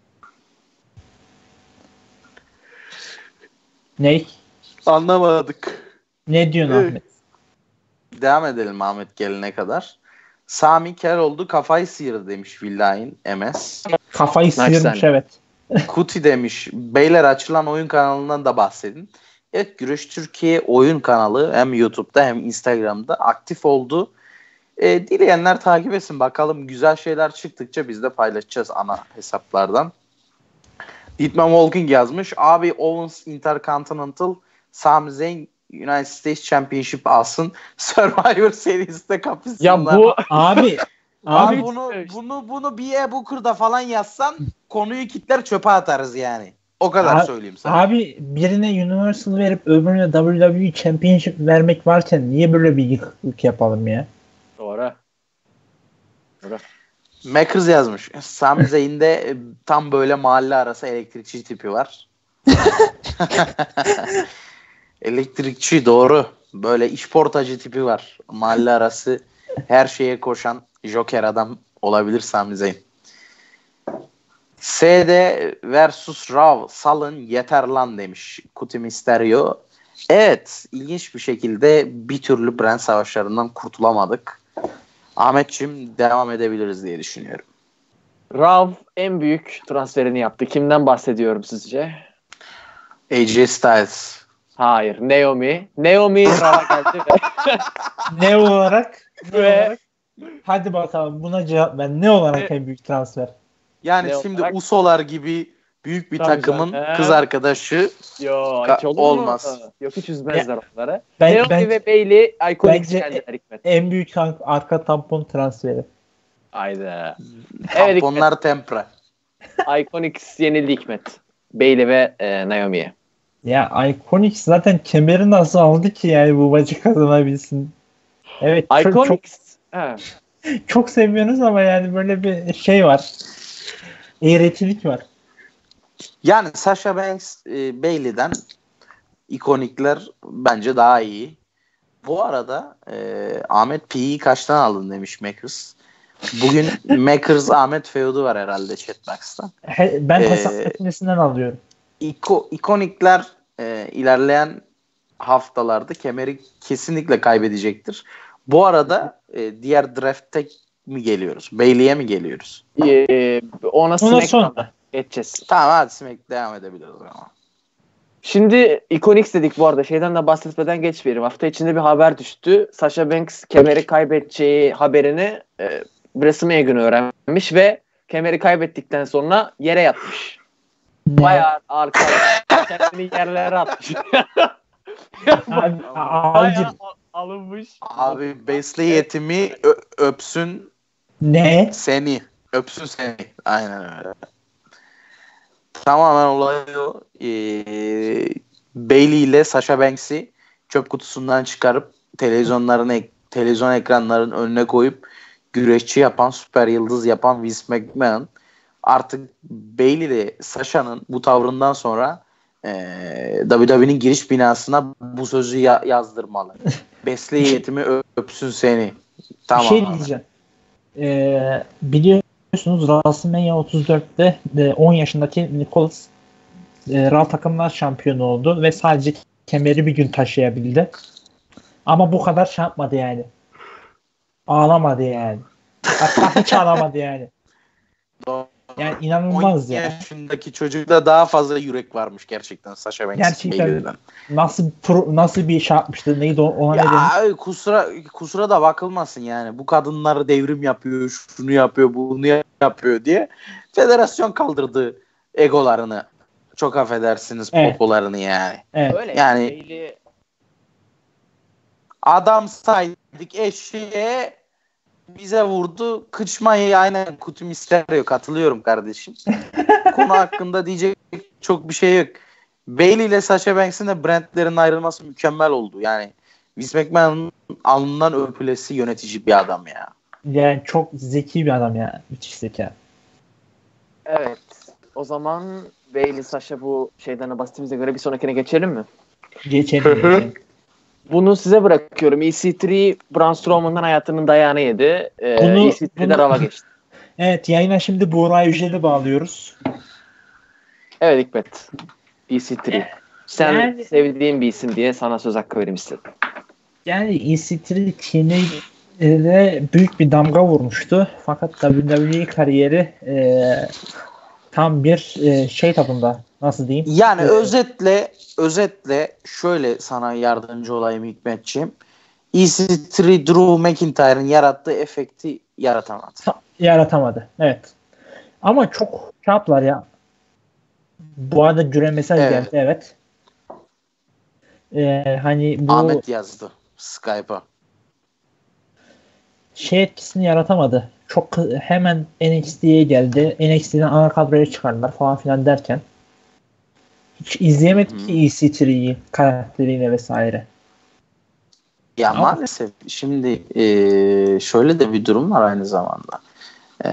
Ne? Anlamadık. Ne diyorsun Evet. Ahmet? Devam edelim Ahmet gelene kadar. Sami Keroğlu kafayı sıyırdı demiş Villain M S. Kafayı sıyırmış sen. evet. Kuti demiş. Beyler açılan oyun kanalından da bahsedin. Evet, Güreş Türkiye oyun kanalı hem YouTube'da hem Instagram'da aktif oldu. E, dileyenler takip etsin. Bakalım güzel şeyler çıktıkça biz de paylaşacağız ana hesaplardan. Dietmar Walking yazmış. Abi Owens Intercontinental, Sami Zayn United States Championship alsın. Survivor serisinde kapışsınlar. ya bu Abi Abi abi bunu bunu bunu bir e-booker'da falan yazsan konuyu kitler çöpe atarız yani. O kadar Abi- söyleyeyim sana. abi birine Universal verip öbürüne W W E Championship vermek varken niye böyle bir yıkıklık yapalım ya? doğru. Doğru. Makers yazmış. Sami Zayn'de e, tam böyle mahalle arası elektrikçi tipi var. Elektrikçi doğru. Böyle işportacı tipi var. Mahalle arası her şeye koşan Joker adam olabilir Sami Zayn. S D versus Raw salın yeter lan demiş Kuti Mysterio. Evet, ilginç bir şekilde bir türlü brand savaşlarından kurtulamadık. Ahmetciğim devam edebiliriz diye düşünüyorum. Raw en büyük transferini yaptı. Kimden bahsediyorum sizce? A J Styles. Hayır. Naomi. Naomi Raw'a geldi ve Ne olarak? Ne Ve- olarak? Hadi bakalım buna cevap ver. Ne olarak en büyük transfer? Yani Ne şimdi olarak? Usolar gibi büyük bir Tabii takımın canım. kız arkadaşı Yo, Ka- hiç olur mu? olmaz. Yok, hiç üzmezler onları. Ben- Naomi ben- ve Bayley ikonik bence- geldiler Hikmet. En büyük ar- arka tampon transferi. Haydi. Evet, Hikmet. tamponlar tempra. Iconics yenildi Hikmet. Bayley ve e, Naomi'ye. Ya Iconics zaten kemeri nasıl aldı ki yani bu maçı kazanabilsin. Evet çok, çok, Iconics. He. çok seviyorsunuz ama yani böyle bir şey var. Eğretilik var. Yani Sasha Banks e, Bayley'den ikonikler bence daha iyi. Bu arada e, Ahmet P'yi kaçtan aldın demiş Makers. Bugün Makers Ahmet feud'u var herhalde Chatbox'ta. He- ben Ee, hesap etmesinden alıyorum. İko, ikonikler e, ilerleyen haftalarda kemeri kesinlikle kaybedecektir. Bu arada e, diğer draft'te mi geliyoruz? Bayley'e mi geliyoruz? Ee, ona Ona SmackDown'da sonra. geçeceğiz. Tamam, hadi Smack devam edebiliriz ama. Şimdi Iconics dedik bu arada. Şeyden de bahsetmeden geçmeyelim. Hafta içinde bir haber düştü. Sasha Banks kemeri kaybedeceği haberini e, WrestleMania günü öğrenmiş ve kemeri kaybettikten sonra yere yatmış. Ne? Bayağı arka kendini yerlere atmış. Abi, a- Bayağı abicim, al- alınmış. Abi Besley yetimi ö- öpsün ne? seni. Öpsün seni. Aynen öyle. Tamamen olay o. Ee, Bayley ile Sasha Banks'i çöp kutusundan çıkarıp televizyonların ek- televizyon ekranlarının önüne koyup güreşçi yapan, süper yıldız yapan Vince McMahon artık Bayley ile Sasha'nın bu tavrından sonra e, W W E'nin giriş binasına bu sözü ya- yazdırmalı. Besle yetimi öpsün seni. Tamam. Bir şey diyeceğim. Ee, biliyorsunuz WrestleMania otuz dörtte e, on yaşındaki Nicholas e, Raw takımlar şampiyonu oldu ve sadece kemeri bir gün taşıyabildi. Ama bu kadar şey yapmadı yani. Ağlamadı yani. Hatta hiç ağlamadı yani. Yani inanılmaz on ya. yaşındaki çocukta daha fazla yürek varmış gerçekten Sasha Banks. Gerçekten nasıl pro, nasıl bir şey yapmıştı? Neydi ona ya, ne denir? kusura kusura da bakılmasın yani. Bu kadınlar devrim yapıyor, şunu yapıyor, bunu yapıyor diye federasyon kaldırdı egolarını. Çok affedersiniz evet. popolarını yani. Evet. Öyle yani Bayley... adam saydık eşeğe bize vurdu. Kıçmayı aynen kutu misterio katılıyorum kardeşim. Konu hakkında diyecek çok bir şey yok. Bayley ile Sasha Banks'in de brandlerin ayrılması mükemmel oldu. Yani Vince McMahon'ın alnından öpülesi yönetici bir adam ya. Yani çok zeki bir adam ya. Müthiş zeka. Evet. O zaman Bayley, Sasha bu şeyden bahsettiğimize göre bir sonrakine geçelim mi? Geçelim. geçelim. Bunu size bırakıyorum. E C üç Braun Strowman'dan hayatının dayağını yedi. Ee, Bunu, E C üç'de Rav'a geçti. Evet, yayına şimdi Buğra Yücel'i bağlıyoruz. Evet Hikmet. E C üç. Sen yani, sevdiğin bir isim diye sana söz hakkı vereyim istedim. Yani E C üç T N A'de büyük bir damga vurmuştu. Fakat W W E kariyeri e, tam bir e, şey tadında. Nasıl diyeyim? Yani ee, özetle özetle şöyle sana yardımcı olayım Hikmetciğim. E C üç Drew McIntyre'ın yarattığı efekti yaratamadı. Yaratamadı. Evet. Ama çok şey yaptılar ya. Bu arada Güre mesaj Evet. geldi. Evet. Ee, hani bu Ahmet yazdı Skype'a. şey etkisini yaratamadı. Çok hemen N X T'ye geldi. N X T'den ana kadroya çıkardılar falan filan derken. Hiç izleyemedik Hı-hı. ki E C üç'yi karakteriyle vesaire. Ya Ama maalesef şimdi e, şöyle de bir durum var aynı zamanda. E,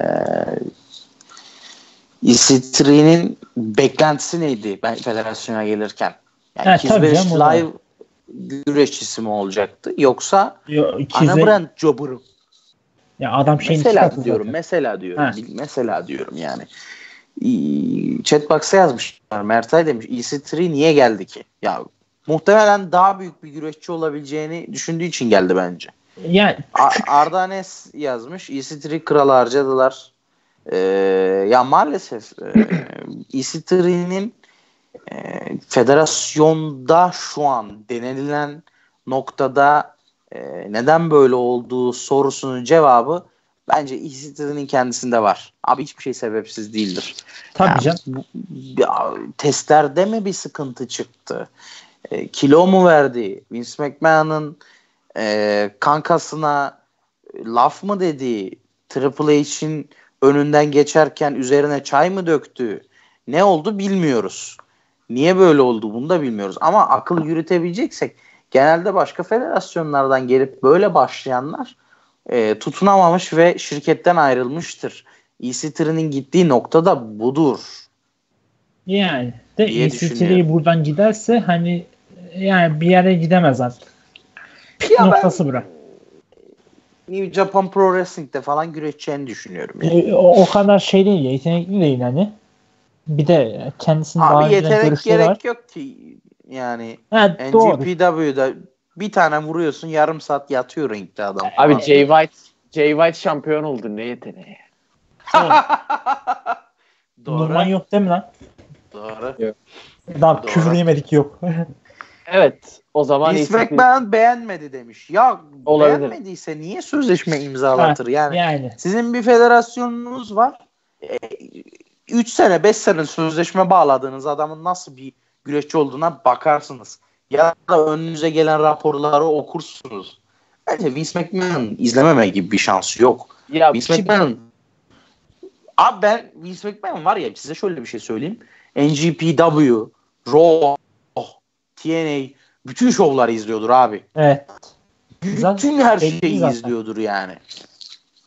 E C üç'nin beklentisi neydi ben federasyona gelirken? Yani ha, iki yüz beş canım, Live güreşçisi mi olacaktı yoksa Yo, ana brand jobber'ı? Ya adam şeyin Mesela diyorum, zaten. mesela diyorum, Ha. mesela diyorum yani. Chatbox'a yazmışlar. Mertay demiş E C üç niye geldi ki? Ya muhtemelen daha büyük bir güreşçi olabileceğini düşündüğü için geldi bence. Yani A- Arda Anes yazmış. E C üç kralı harcadılar. Ee, ya maalesef E C üç'nin e, federasyonda şu an denilen noktada e, neden böyle olduğu sorusunun cevabı bence E C üç'nin kendisinde var. Abi hiçbir şey sebepsiz değildir. tabii Yani, canım. bu, ya, testlerde mi bir sıkıntı çıktı? E, kilo mu verdi? Vince McMahon'ın e, kankasına laf mı dedi? Triple H'in önünden geçerken üzerine çay mı döktü? Ne oldu bilmiyoruz. Niye böyle oldu bunu da bilmiyoruz. Ama akıl yürütebileceksek genelde başka federasyonlardan gelip böyle başlayanlar e, tutunamamış ve şirketten ayrılmıştır. E C üç'nin gittiği nokta da budur. Yani de diye E C üç'ü düşünüyorum. buradan giderse hani yani bir yere gidemez artık. Pik Ya noktası ben bura. New Japan Pro Wrestling'de falan güreşeceğini düşünüyorum. Yani. E, o, o kadar şey değil, yetenekli değil hani. Bir de kendisinin Abi daha önceden yetenek görüşleri var. gerek yok ki. Yani Ha, N doğru. G P W'da bir tane vuruyorsun yarım saat yatıyor ringde adam. Abi falan. Jay White Jay White şampiyon oldu. Ne yeteneği. Doğru. Numan yok değil mi lan? Doğru. Daha Doğru. küfür yemedik yok. Evet. O zaman Vince E C üç McMahon beğenmedi demiş. Ya Olabilir. beğenmediyse niye sözleşme imzalatır? Ha, Yani, yani. sizin bir federasyonunuz var. üç sene beş sene sözleşme bağladığınız adamın nasıl bir güreşçi olduğuna bakarsınız. Ya da önünüze gelen raporları okursunuz. Bence Vince McMahon izlememe gibi bir şansı yok. Ya Vince McMahon abi ben Vince McMahon var ya size şöyle bir şey söyleyeyim. N G P W, Raw, T N A bütün şovları izliyordur abi. Evet. Bütün Zaten her belli şeyi zaten. izliyordur yani.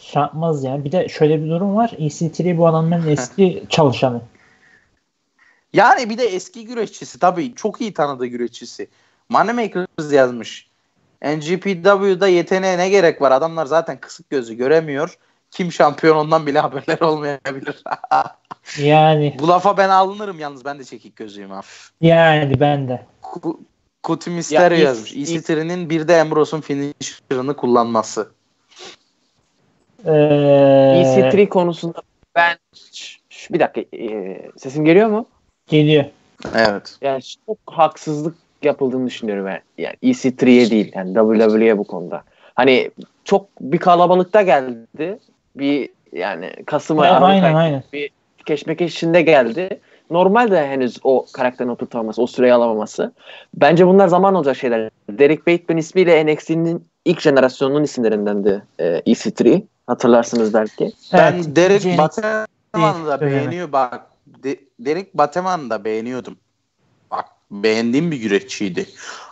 şey yapmaz yani. Bir de şöyle bir durum var. E C üç bu adamların eski çalışanı. Yani bir de eski güreşçisi. Tabii çok iyi tanıdığı güreşçisi. Moneymakers yazmış. N G P W'da yeteneğe ne gerek var? Adamlar zaten kısık gözü göremiyor. Kim şampiyon ondan bile haberleri olmayabilir. Yani. Bu lafa ben alınırım yalnız. Ben de çekik gözüyüm hafif. Yani ben de. Kuti Mysterio Ya, yazmış. E C üç'nin bir de Ambrose'un finisher'ını kullanması. Ee, E C üç konusunda ben Şş, bir dakika e, sesim geliyor mu? Geliyor. Evet. Yani çok haksızlık yapıldığını düşünüyorum ben. Yani E C üç'ye değil yani W W E'ye bu konuda. Hani çok bir kalabalıkta geldi. Bir yani Kasım ayı Aynen, Aralık ayı aynen. bir keşmekeş içinde geldi. Normal de henüz o karakterin oturtamaması, o süreyi alamaması. Bence bunlar zaman olacak şeyler. Derek Bateman ismiyle N X T'nin ilk jenerasyonunun isimlerindendi e, E C üç. Hatırlarsınız belki. Ben Evet, Derek Cenk Bateman'ı da dönemi. beğeniyor bak. De- Derek Bateman'ı da beğeniyordum. Bak beğendiğim bir güreşçiydi.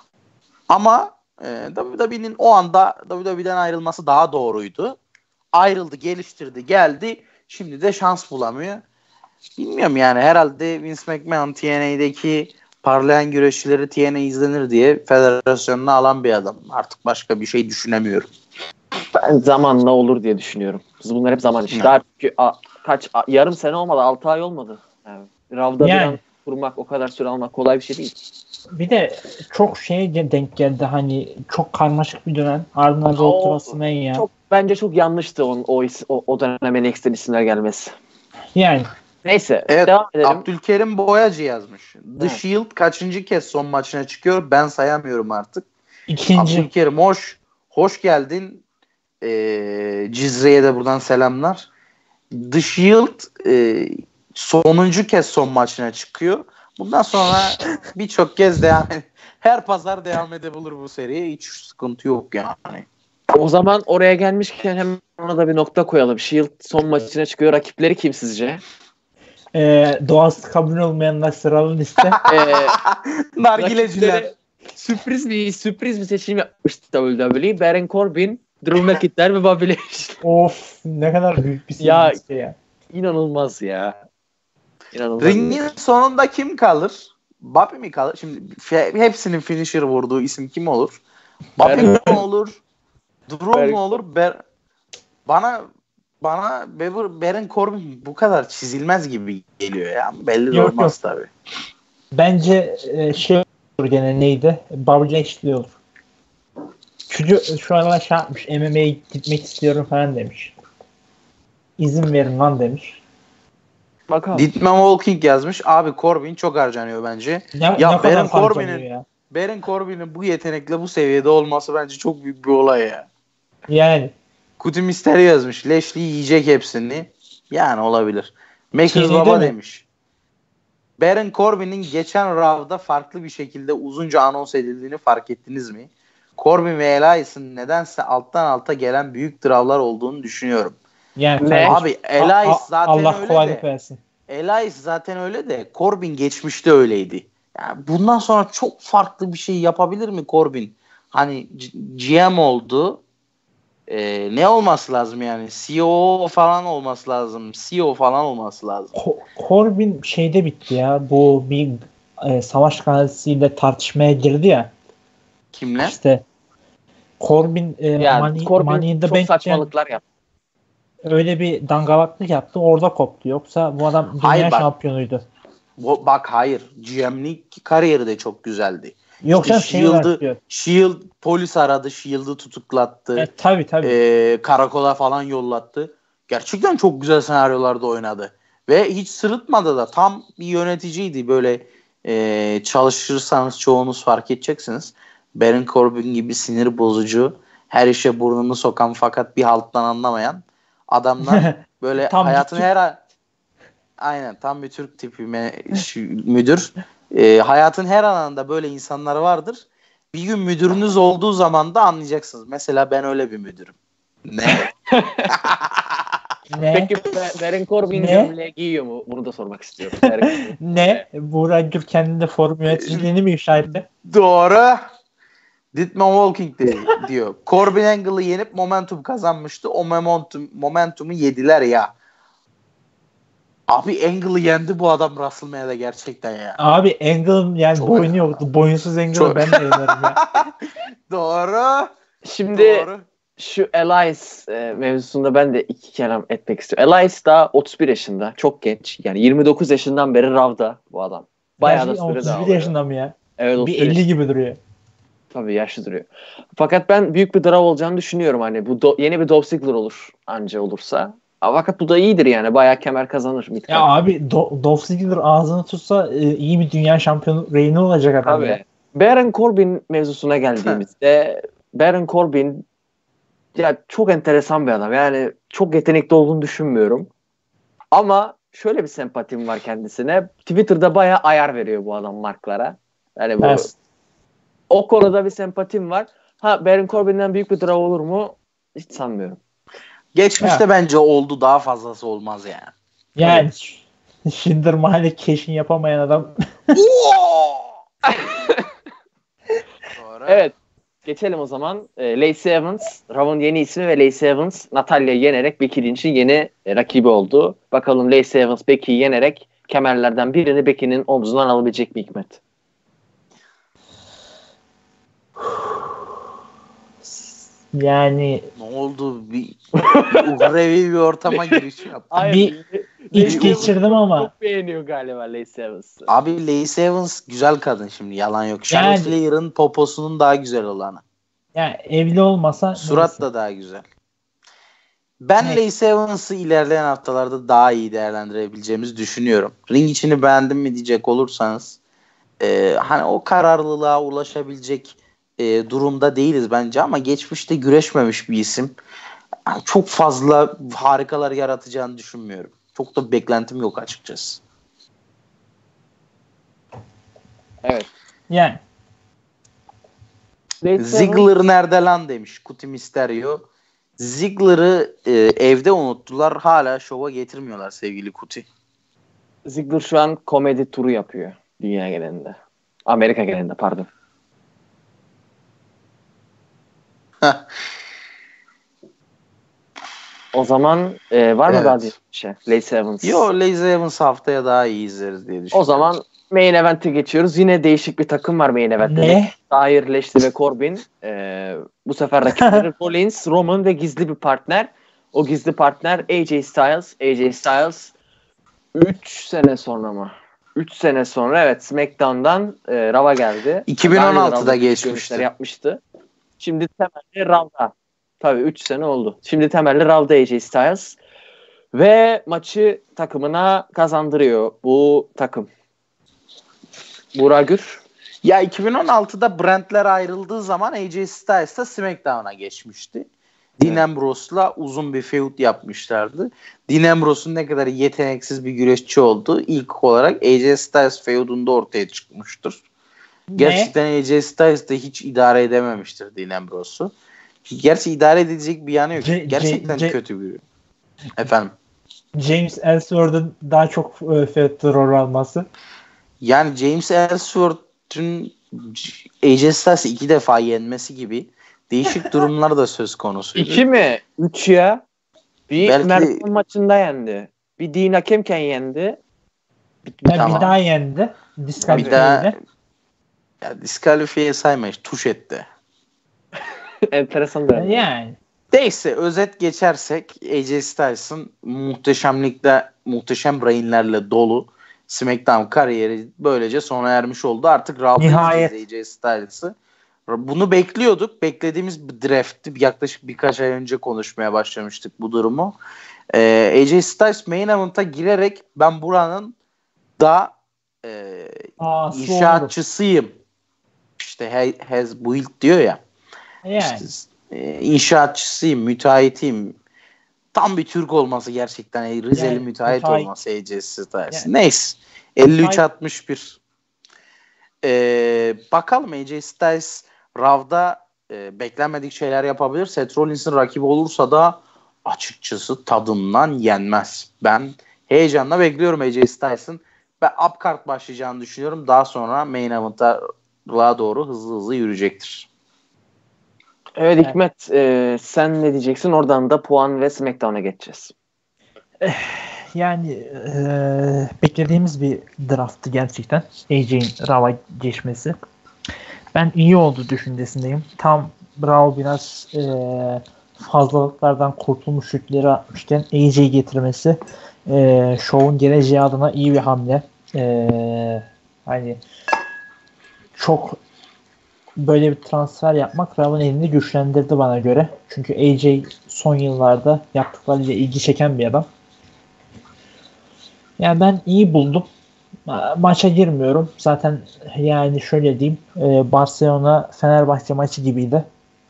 Ama e, W W E'nin o anda W W E'den ayrılması daha doğruydu. Ayrıldı, geliştirdi, geldi. Şimdi de şans bulamıyor. Bilmiyorum yani herhalde Vince McMahon T N A'deki parlayan güreşçileri T N A izlenir diye federasyonuna alan bir adam. Artık başka bir şey düşünemiyorum. Ben zamanla olur diye düşünüyorum. Biz bunlar hep zaman işi. Ya. Daha çünkü a, kaç a, yarım sene olmadı, altı ay olmadı. Yani, Rav'da Yani. bir an kurmak, o kadar süre almak kolay bir şey değil. Bir de çok şeye denk geldi, hani çok karmaşık bir dönem. Ardından Road to O, WrestleMania. çok bence çok yanlıştı onun o is- o, o dönem N X T'nin isimler gelmesi. Yani. Neyse, Evet, devam edelim. Abdülkerim Boyacı yazmış. The Evet. Shield kaçıncı kez son maçına çıkıyor? Ben sayamıyorum artık. İkinci. Abdülkerim hoş hoş geldin. Ee, Cizre'ye de buradan selamlar. The Shield e, sonuncu kez son maçına çıkıyor. Bundan sonra birçok kez devam her pazar devam edebilir bu seriye. Hiç sıkıntı yok yani. O zaman oraya gelmişken hemen ona da bir nokta koyalım. Shield son maçına çıkıyor. Rakipleri kim sizce? Ee, doğası kabul olmayanlar sıralı liste. Ee, Nargileciler. rakipleri sürpriz bir sürpriz bir seçim yapmıştı W W E. Baron Corbin, Drew McIntyre ve Bobby Lashley. Of, ne kadar büyük bir Ya, liste ya. İnanılmaz ya. İnanılmaz. Ringin sonunda kim kalır? Bobby mi kalır? Şimdi fe- hepsinin finisher vurduğu isim kim olur? Bobby Baron- mi olur? Drew Baron- mu olur? Ber- bana bana Bever, Baron Corbin bu kadar çizilmez gibi geliyor ya. Belli de Yok, olmaz yok. tabii. Bence e, şey olur gene, neydi? Bobby Lashley olur. Çocuk şu aralar şey yapmış. M M A'ye gitmek istiyorum falan demiş. İzin verin lan demiş. Bakalım. Ditman Walking yazmış. Abi Corbin çok harcanıyor bence. Ne, Ya ne kadar Baron harcanıyor Corbin'in ya. Baron Corbin'in bu yetenekle bu seviyede olması bence çok büyük bir olay ya. Yani. Kuti Mysterio yazmış. Lashley yiyecek hepsini. Yani olabilir. Makers T N A'de Baba mi? demiş. Baron Corbin'in geçen Raw'da farklı bir şekilde uzunca anons edildiğini fark ettiniz mi? Corbin ve Elias'ın nedense alttan alta gelen büyük drawlar olduğunu düşünüyorum. Yani Ne? kardeşim, Abi Elias a- a- zaten Allah öyle kolaylık de. versin. Elias zaten öyle de Corbin geçmişte öyleydi. Yani bundan sonra çok farklı bir şey yapabilir mi Corbin? Hani G M oldu. Ee, ne olması lazım yani? C E O falan olması lazım. C E O falan olması lazım. Ko- Corbin şeyde bitti ya. Bu bir e, savaş gazetesiyle tartışmaya girdi ya. Kimle? İşte Corbin e, Yani Money, Corbin Money in the çok Bank'ten saçmalıklar yaptı. öyle bir dangalaklık yaptı. Orada koptu. Yoksa bu adam dünya Hayır, bak. şampiyonuydu. Bu, bak hayır. G M'lik kariyeri de çok güzeldi. Yok İşte canım, şey olarak Shield'ı, diyor. Shield polis aradı. Shield'ı tutuklattı. E, tabii tabii. Ee, karakola falan yollattı. Gerçekten çok güzel senaryolarda oynadı. Ve hiç sırıtmadı da. Tam bir yöneticiydi. Böyle e, çalışırsanız çoğunuz fark edeceksiniz. Baron Corbin gibi sinir bozucu, her işe burnunu sokan fakat bir halttan anlamayan adamlar böyle Tam hayatın bir- her a- aynen tam bir Türk tipi me- şu- müdür. Ee, hayatın her alanında böyle insanlar vardır. Bir gün müdürünüz olduğu zaman da anlayacaksınız. Mesela ben öyle bir müdürüm. Ne? ne? Peki Ba- Baron Corbin Ne? gömleği giyiyor mu? Bunu da sormak istiyorum. Baron Corbin. Ne? Buğra Gür kendinde forum yöneticiliğini mi ifşa etti? Doğru. Ditman Walking de, diyor. Corbin Angle'ı yenip momentum kazanmıştı. O momentum, momentumu yediler ya. Abi Angle'ı yendi bu adam WrestleMania'da gerçekten ya. Abi Angle'ın yani Çok boynu önemli. yoktu. Boyunsuz Angle'ı Çok- ben de yenerim ya. Doğru. Şimdi Doğru. şu Elias e, mevzusunda ben de iki kelam etmek istiyorum. Elias daha otuz bir yaşında. Çok genç. Yani yirmi dokuz yaşından beri Rav'da bu adam. Bayağı da Gerçekten süre otuz bir dağılıyor. yaşında mı ya? Evet, Bir otuz bir elli yaşında. gibi duruyor. Tabii yaşlı duruyor. Fakat ben büyük bir draw olacağını düşünüyorum. Hani bu do- yeni bir Dolph Ziggler olur anca olursa. Ama fakat bu da iyidir yani. Bayağı kemer kazanır. Ya Midcard. abi Do- Dolph Ziggler ağzını tutsa e, iyi bir dünya şampiyonu reyni olacak adam ya. Tabii. Baron Corbin mevzusuna geldiğimizde Baron Corbin ya çok enteresan bir adam. Yani çok yetenekli olduğunu düşünmüyorum. Ama şöyle bir sempatim var kendisine. Twitter'da bayağı ayar veriyor bu adam marklara. Yani bu Evet. o konuda bir sempatim var. Ha Baron Corbin'den büyük bir draw olur mu? Hiç sanmıyorum. Geçmişte Ya. bence oldu. Daha fazlası olmaz yani. Yani Shinder Mahalle keşin yapamayan adam. Doğru. Evet. Geçelim o zaman. E, Lacey Evans, Raw'ın yeni ismi ve Lacey Evans Natalya'yı yenerek Becky Lynch'in yeni e, rakibi oldu. Bakalım Lacey Evans Becky'yi yenerek kemerlerden birini Becky'nin omzundan alabilecek mi Hikmet? Yani Ne oldu? Bir, bir uhrevi bir ortama giriş yap. Bir iç geçirdim ama. Çok beğeniyor galiba Lacey Evans'ı. Abi Lacey Evans güzel kadın şimdi. Yalan yok. Yani- Charlotte Flair'ın poposunun daha güzel olanı. yani evli olmasa Surat neyse. da daha güzel. Ben Evet. Lacey Evans'ı ilerleyen haftalarda daha iyi değerlendirebileceğimizi düşünüyorum. Ring içini beğendim mi diyecek olursanız e, hani o kararlılığa ulaşabilecek e, durumda değiliz bence ama geçmişte güreşmemiş bir isim. Yani çok fazla harikalar yaratacağını düşünmüyorum. Çok da beklentim yok açıkçası. Evet. Yani Lacey Evans- Ziggler nerede lan demiş Kuti Mysterio. Ziggler'ı e, evde unuttular. Hala şova getirmiyorlar sevgili Kuti. Ziggler şu an komedi turu yapıyor dünya genelinde. Amerika genelinde pardon. O zaman e, var mı Evet. daha bir şey? Lacey Evans. Yo, Lacey Evans haftaya daha iyi izleriz diye düşünüyorum. O zaman main event'e geçiyoruz. Yine değişik bir takım var main event'te. ne? Tahir, Lashley ve Corbin. E, bu sefer rakipleri Rollins, Roman ve gizli bir partner. O gizli partner A J Styles. A J Styles üç sene sonra mı? üç sene sonra evet SmackDown'dan e, Raw'a geldi. iki bin on altıda Daha önce Raw'da geçmişti. görüşler yapmıştı. Şimdi temelli Raw'da. Tabii üç sene oldu. Şimdi temelli Raw'da A J Styles. Ve maçı takımına kazandırıyor bu takım. Burak Gür. Ya iki bin on altıda Brent'ler ayrıldığı zaman A J Styles da SmackDown'a geçmişti. Dean Evet. Ambrose'la uzun bir feud yapmışlardı. Dean Ambrose'un ne kadar yeteneksiz bir güreşçi olduğu ilk olarak A J Styles feudunda ortaya çıkmıştır. Gerçekten A J Styles de hiç idare edememiştir Dean Ambrose'u. Gerçi idare edilecek bir yanı yok. C- Gerçekten C- kötü bir efendim. James Ellsworth'un daha çok e, Fed'de rol alması. Yani James Ellsworth'un A J Styles'ı iki defa yenmesi gibi değişik durumlar da söz konusuydu. İki mi? Üç ya. Bir Belki- Mercan maçında yendi. Bir Dean Hakemken yendi. Yani Tamam. bir daha yendi. Bir Diskalifiyeyle. daha ya, diskalifiye saymayız. Tuş etti. Enteresan bir adam. Yani. Neyse özet geçersek A J Styles'ın muhteşemlikle muhteşem brainlerle dolu SmackDown kariyeri böylece sona ermiş oldu. Artık Raw'da Nihayet. izleyeceğiz A J Styles'ı. Bunu bekliyorduk. Beklediğimiz bir draft'ti. Yaklaşık birkaç ay önce konuşmaya başlamıştık bu durumu. Ee, A J Styles main event'a girerek ben buranın da e, Aa, inşaatçısıyım. İşte he- has built diyor ya. Yani. İşte, e, inşaatçısıyım, müteahhitiyim. Tam bir Türk olması gerçekten. e, Rizeli Yani, müteahhit müteahhit. olması A J Styles. Yani. Neyse. elli üç Müteahhit. altmış bir. Ee, bakalım A J Styles Raw'da e, beklenmedik şeyler yapabilir. Seth Rollins'in rakibi olursa da açıkçası tadından yenmez. Ben heyecanla bekliyorum A J Styles'ın. Ben upcard başlayacağını düşünüyorum. Daha sonra main event'a doğru hızlı hızlı yürüyecektir. Evet Hikmet, e, sen ne diyeceksin? Oradan da puan ve SmackDown'a geçeceğiz. Yani e, beklediğimiz bir drafttı gerçekten. A J'in Raw'a geçmesi. Ben iyi oldu düşüncesindeyim. Tam Raw biraz e, fazlalıklardan kurtulmuş yükleri atmışken A J'yi getirmesi e, şovun geleceği adına iyi bir hamle. E, hani çok böyle bir transfer yapmak Raw'ın elini güçlendirdi bana göre. Çünkü A J son yıllarda yaptıklarıyla ilgi çeken bir adam. Yani ben iyi buldum. Ma- Maça girmiyorum. Zaten yani şöyle diyeyim. e, Barcelona Fenerbahçe maçı gibiydi.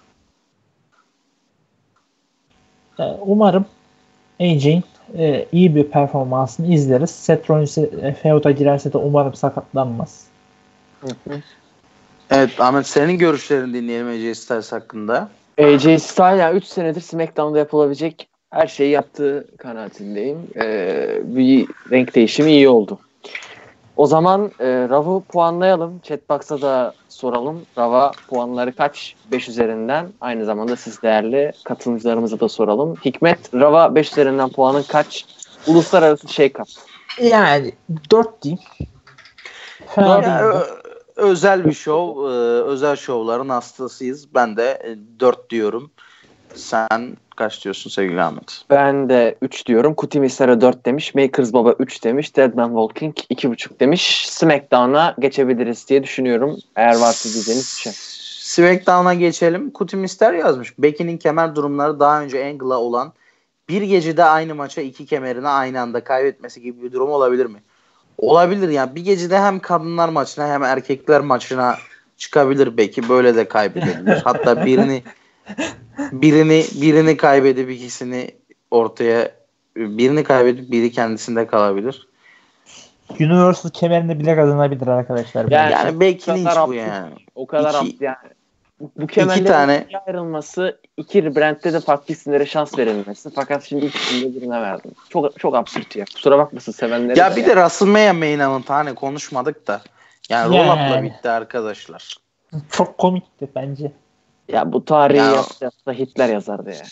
E, Umarım A J'in e, iyi bir performansını izleriz. Seth Rollins e, feud'a girerse de umarım sakatlanmaz. Hı hı. Evet Ahmet, senin görüşlerini dinleyelim A J Styles hakkında. A J Styles yani üç senedir SmackDown'da yapılabilecek her şeyi yaptığı kanaatindeyim. Ee, bir renk değişimi iyi oldu. O zaman e, Raw'u puanlayalım. Chatbox'a da soralım. Raw'a puanları kaç? beş üzerinden. Aynı zamanda siz değerli katılımcılarımıza da soralım. Hikmet, Raw'a beş üzerinden puanın kaç? Uluslararası Shake Up. Yani dört diyeyim. Fena Ya, değildi. ö- özel bir şov. e, özel şovların hastasıyız. Ben de e, dört diyorum. Sen kaç diyorsun sevgili Ahmet? Ben de üç diyorum. Kuti Misera dört demiş. Makers Baba üç demiş. Deadman Walking iki buçuk demiş. SmackDown'a geçebiliriz diye düşünüyorum. Eğer varsa diyeceğiniz bir şey. SmackDown'a geçelim. Kuti Mister yazmış. Becky'nin kemer durumları daha önce Angle'a olan bir gecede aynı maça iki kemerini aynı anda kaybetmesi gibi bir durum olabilir mi? Olabilir yani. Bir gecede hem kadınlar maçına hem erkekler maçına çıkabilir belki. Böyle de kaybedebilir. Hatta birini birini birini kaybedip ikisini ortaya birini kaybedip biri kendisinde kalabilir. Universal kemerinde bile kazanabilir arkadaşlar. Yani, bence. Yani Becky'nin o hiç kadar bu absürt, yani. o kadar İki, absürt yani. Bu, bu iki kemerlerin tane ikiye ayrılması, iki brandte de farklı isimlere şans verilmesi. Fakat şimdi ikisini de birine verdim. Çok çok absürt ya. Kusura bakmasın sevenleri ya de. bir Ya. de WrestleMania main event hani konuşmadık da. Yani roll-up'la Yani bitti arkadaşlar. çok komikti bence. Ya bu tarihi Ya yapsa Hitler yazardı ya.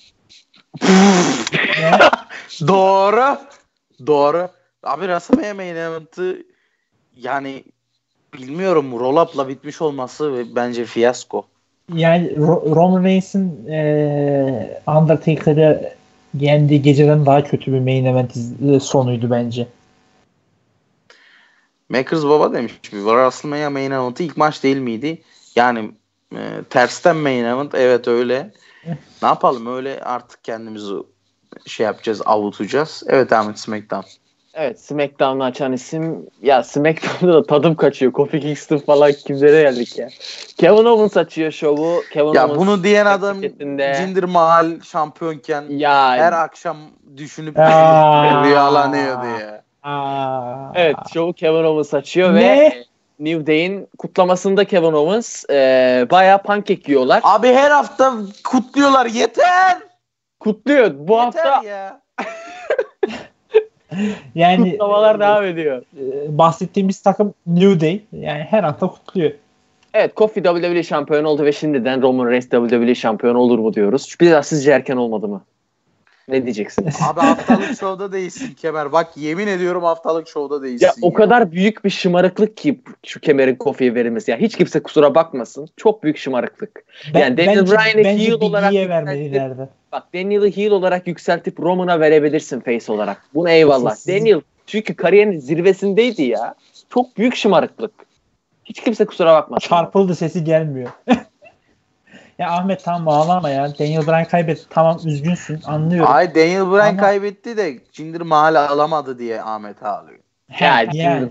doğru. Doğru. Abi WrestleMania main event'ı yani bilmiyorum, roll-up'la bitmiş olması ve bence fiyasko. Yani Ro- Roman Reigns'in eee Undertaker'ı yendiği geceden daha kötü bir main event iz- sonuydu bence. Makers Baba demiş bir WrestleMania main event'ı ilk maç değil miydi? Yani e, tersten main event, evet öyle. Ne yapalım, öyle artık kendimizi şey yapacağız, avutacağız. Evet Ahmet, SmackDown. Evet, SmackDown'u açan isim, ya SmackDown'da da tadım kaçıyor. Kofi Kingston falan, kimlere geldik ya. Kevin Owens açıyor şovu. Kevin Ya Owens bunu diyen adam memleketinde. Jinder Mahal şampiyonken Ya her akşam düşünüp düşünüp Aa. rüyalanıyordu ya. Aa. evet, şovu Kevin Owens açıyor ve Ne? New Day'in kutlamasında Kevin Owens e, bayağı pankek yiyorlar. Abi her hafta kutluyorlar, yeter. Kutluyor. Bu yeter hafta ya. Yani kutlamalar devam ediyor. e, bahsettiğimiz takım New Day. Yani her hafta kutluyor. Evet, Kofi W W E şampiyon oldu ve şimdiden Roman Reigns W W E şampiyon olur mu diyoruz. Biraz sizce erken olmadı mı? Ne diyeceksiniz? Abi haftalık şovda değilsin kemer. Bak yemin ediyorum haftalık şovda değilsin. Ya o ya. kadar büyük bir şımarıklık ki şu kemerin Kofi'ye verilmesi. Ya hiç kimse kusura bakmasın. Çok büyük şımarıklık. Ben, Yani Daniel bence, Bryan'ı bence heel olarak Biggie'ye yükseltip, vermelilerdi. bak Daniel'ı heel olarak yükseltip Roman'a verebilirsin face olarak. Buna eyvallah. Siz- Daniel çünkü kariyerinin zirvesindeydi ya. Çok büyük şımarıklık. Hiç kimse kusura bakmasın. Çarpıldı, sesi gelmiyor. Ya Ahmet tamam, ağlama ya. Daniel Bryan kaybetti. Tamam, üzgünsün, anlıyorum. Ay Daniel Bryan Ama- kaybetti de Jinder Mahal alamadı diye Ahmet ağlıyor. He, Ya, yani.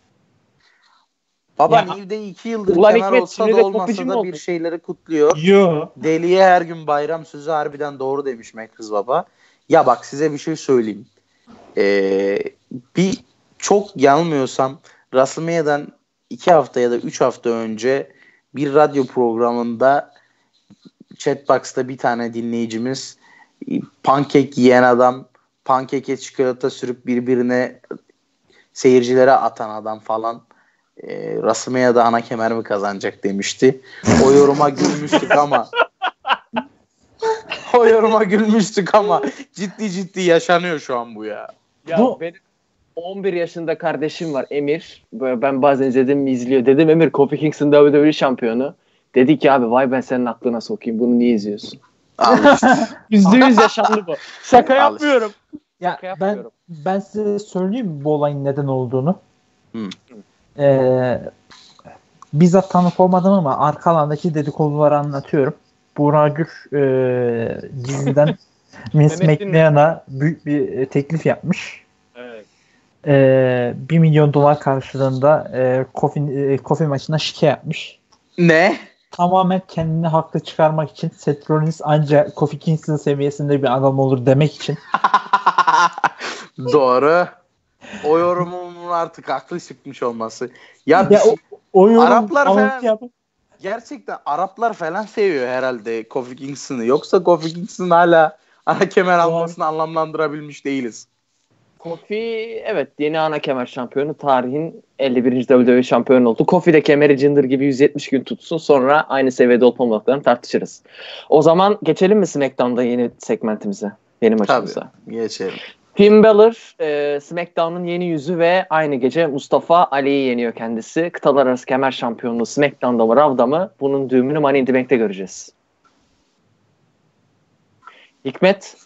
Baba Ya- New Day iki yıldır Ulan kemer Hikmet, olsa şimdi da de olmasa kopici mi da oldun? bir şeyleri kutluyor. Yo. Deliye her gün bayram sözü harbiden doğru demiş Makers Baba. Ya bak size bir şey söyleyeyim. Ee, bir çok yanılmıyorsam WrestleMania'dan iki hafta ya da üç hafta önce bir radyo programında Chatbox'ta bir tane dinleyicimiz pankek yiyen adam, pankeke çikolata sürüp birbirine seyircilere atan adam falan e, WrestleMania'da ana kemer mi kazanacak demişti. O yoruma gülmüştük ama o yoruma gülmüştük ama ciddi ciddi yaşanıyor şu an bu ya. Ya Bu- benim on bir yaşında kardeşim var Emir. Böyle ben bazen izledim mi izliyor. Dedim Emir Kofi Kingston W W E şampiyonu. Dedi ki abi vay ben senin aklına sokayım. Bunu niye izliyorsun? Al işte. Yüzde yüz yaşandı bu. Şaka Al yapmıyorum. Ya Şaka ben yapmıyorum. ben size söyleyeyim mi bu olayın neden olduğunu. Hı. Ee, bizzat tanık olmadım ama arka alandaki dedikoduları anlatıyorum. Burak Gür e, diziden Miss Mehmet McMahon'a büyük bir e, teklif yapmış. Evet. E, bir milyon dolar karşılığında e, Kofi, e, Kofi maçına şike yapmış. Ne? Tamamen kendini haklı çıkarmak için Seth Rollins ancak Kofi Kingston seviyesinde bir adam olur demek için. Doğru. O yorumun artık haklı çıkmış olması. Ya, Ya o, o yorum Araplar alıntı falan- yapıp- gerçekten Araplar falan seviyor herhalde Kofi Kingston'ı. Yoksa Kofi Kingston hala ana kemer almasını anlamlandırabilmiş değiliz. Kofi evet yeni ana kemer şampiyonu. Tarihin elli birinci W W E şampiyonu oldu. Kofi de kemeri Jinder gibi yüz yetmiş gün tutsun. Sonra aynı seviyede olup olmadıklarını tartışırız. O zaman geçelim mi SmackDown'da yeni segmentimize? Yeni maçımıza. Tabii. Geçelim. Finn Balor e, SmackDown'un yeni yüzü ve aynı gece Mustafa Ali'yi yeniyor kendisi. Kıtalar arası kemer şampiyonluğu SmackDown'da mı Raw'da mı? Bunun düğümünü Money in the Bank'te göreceğiz. Hikmet.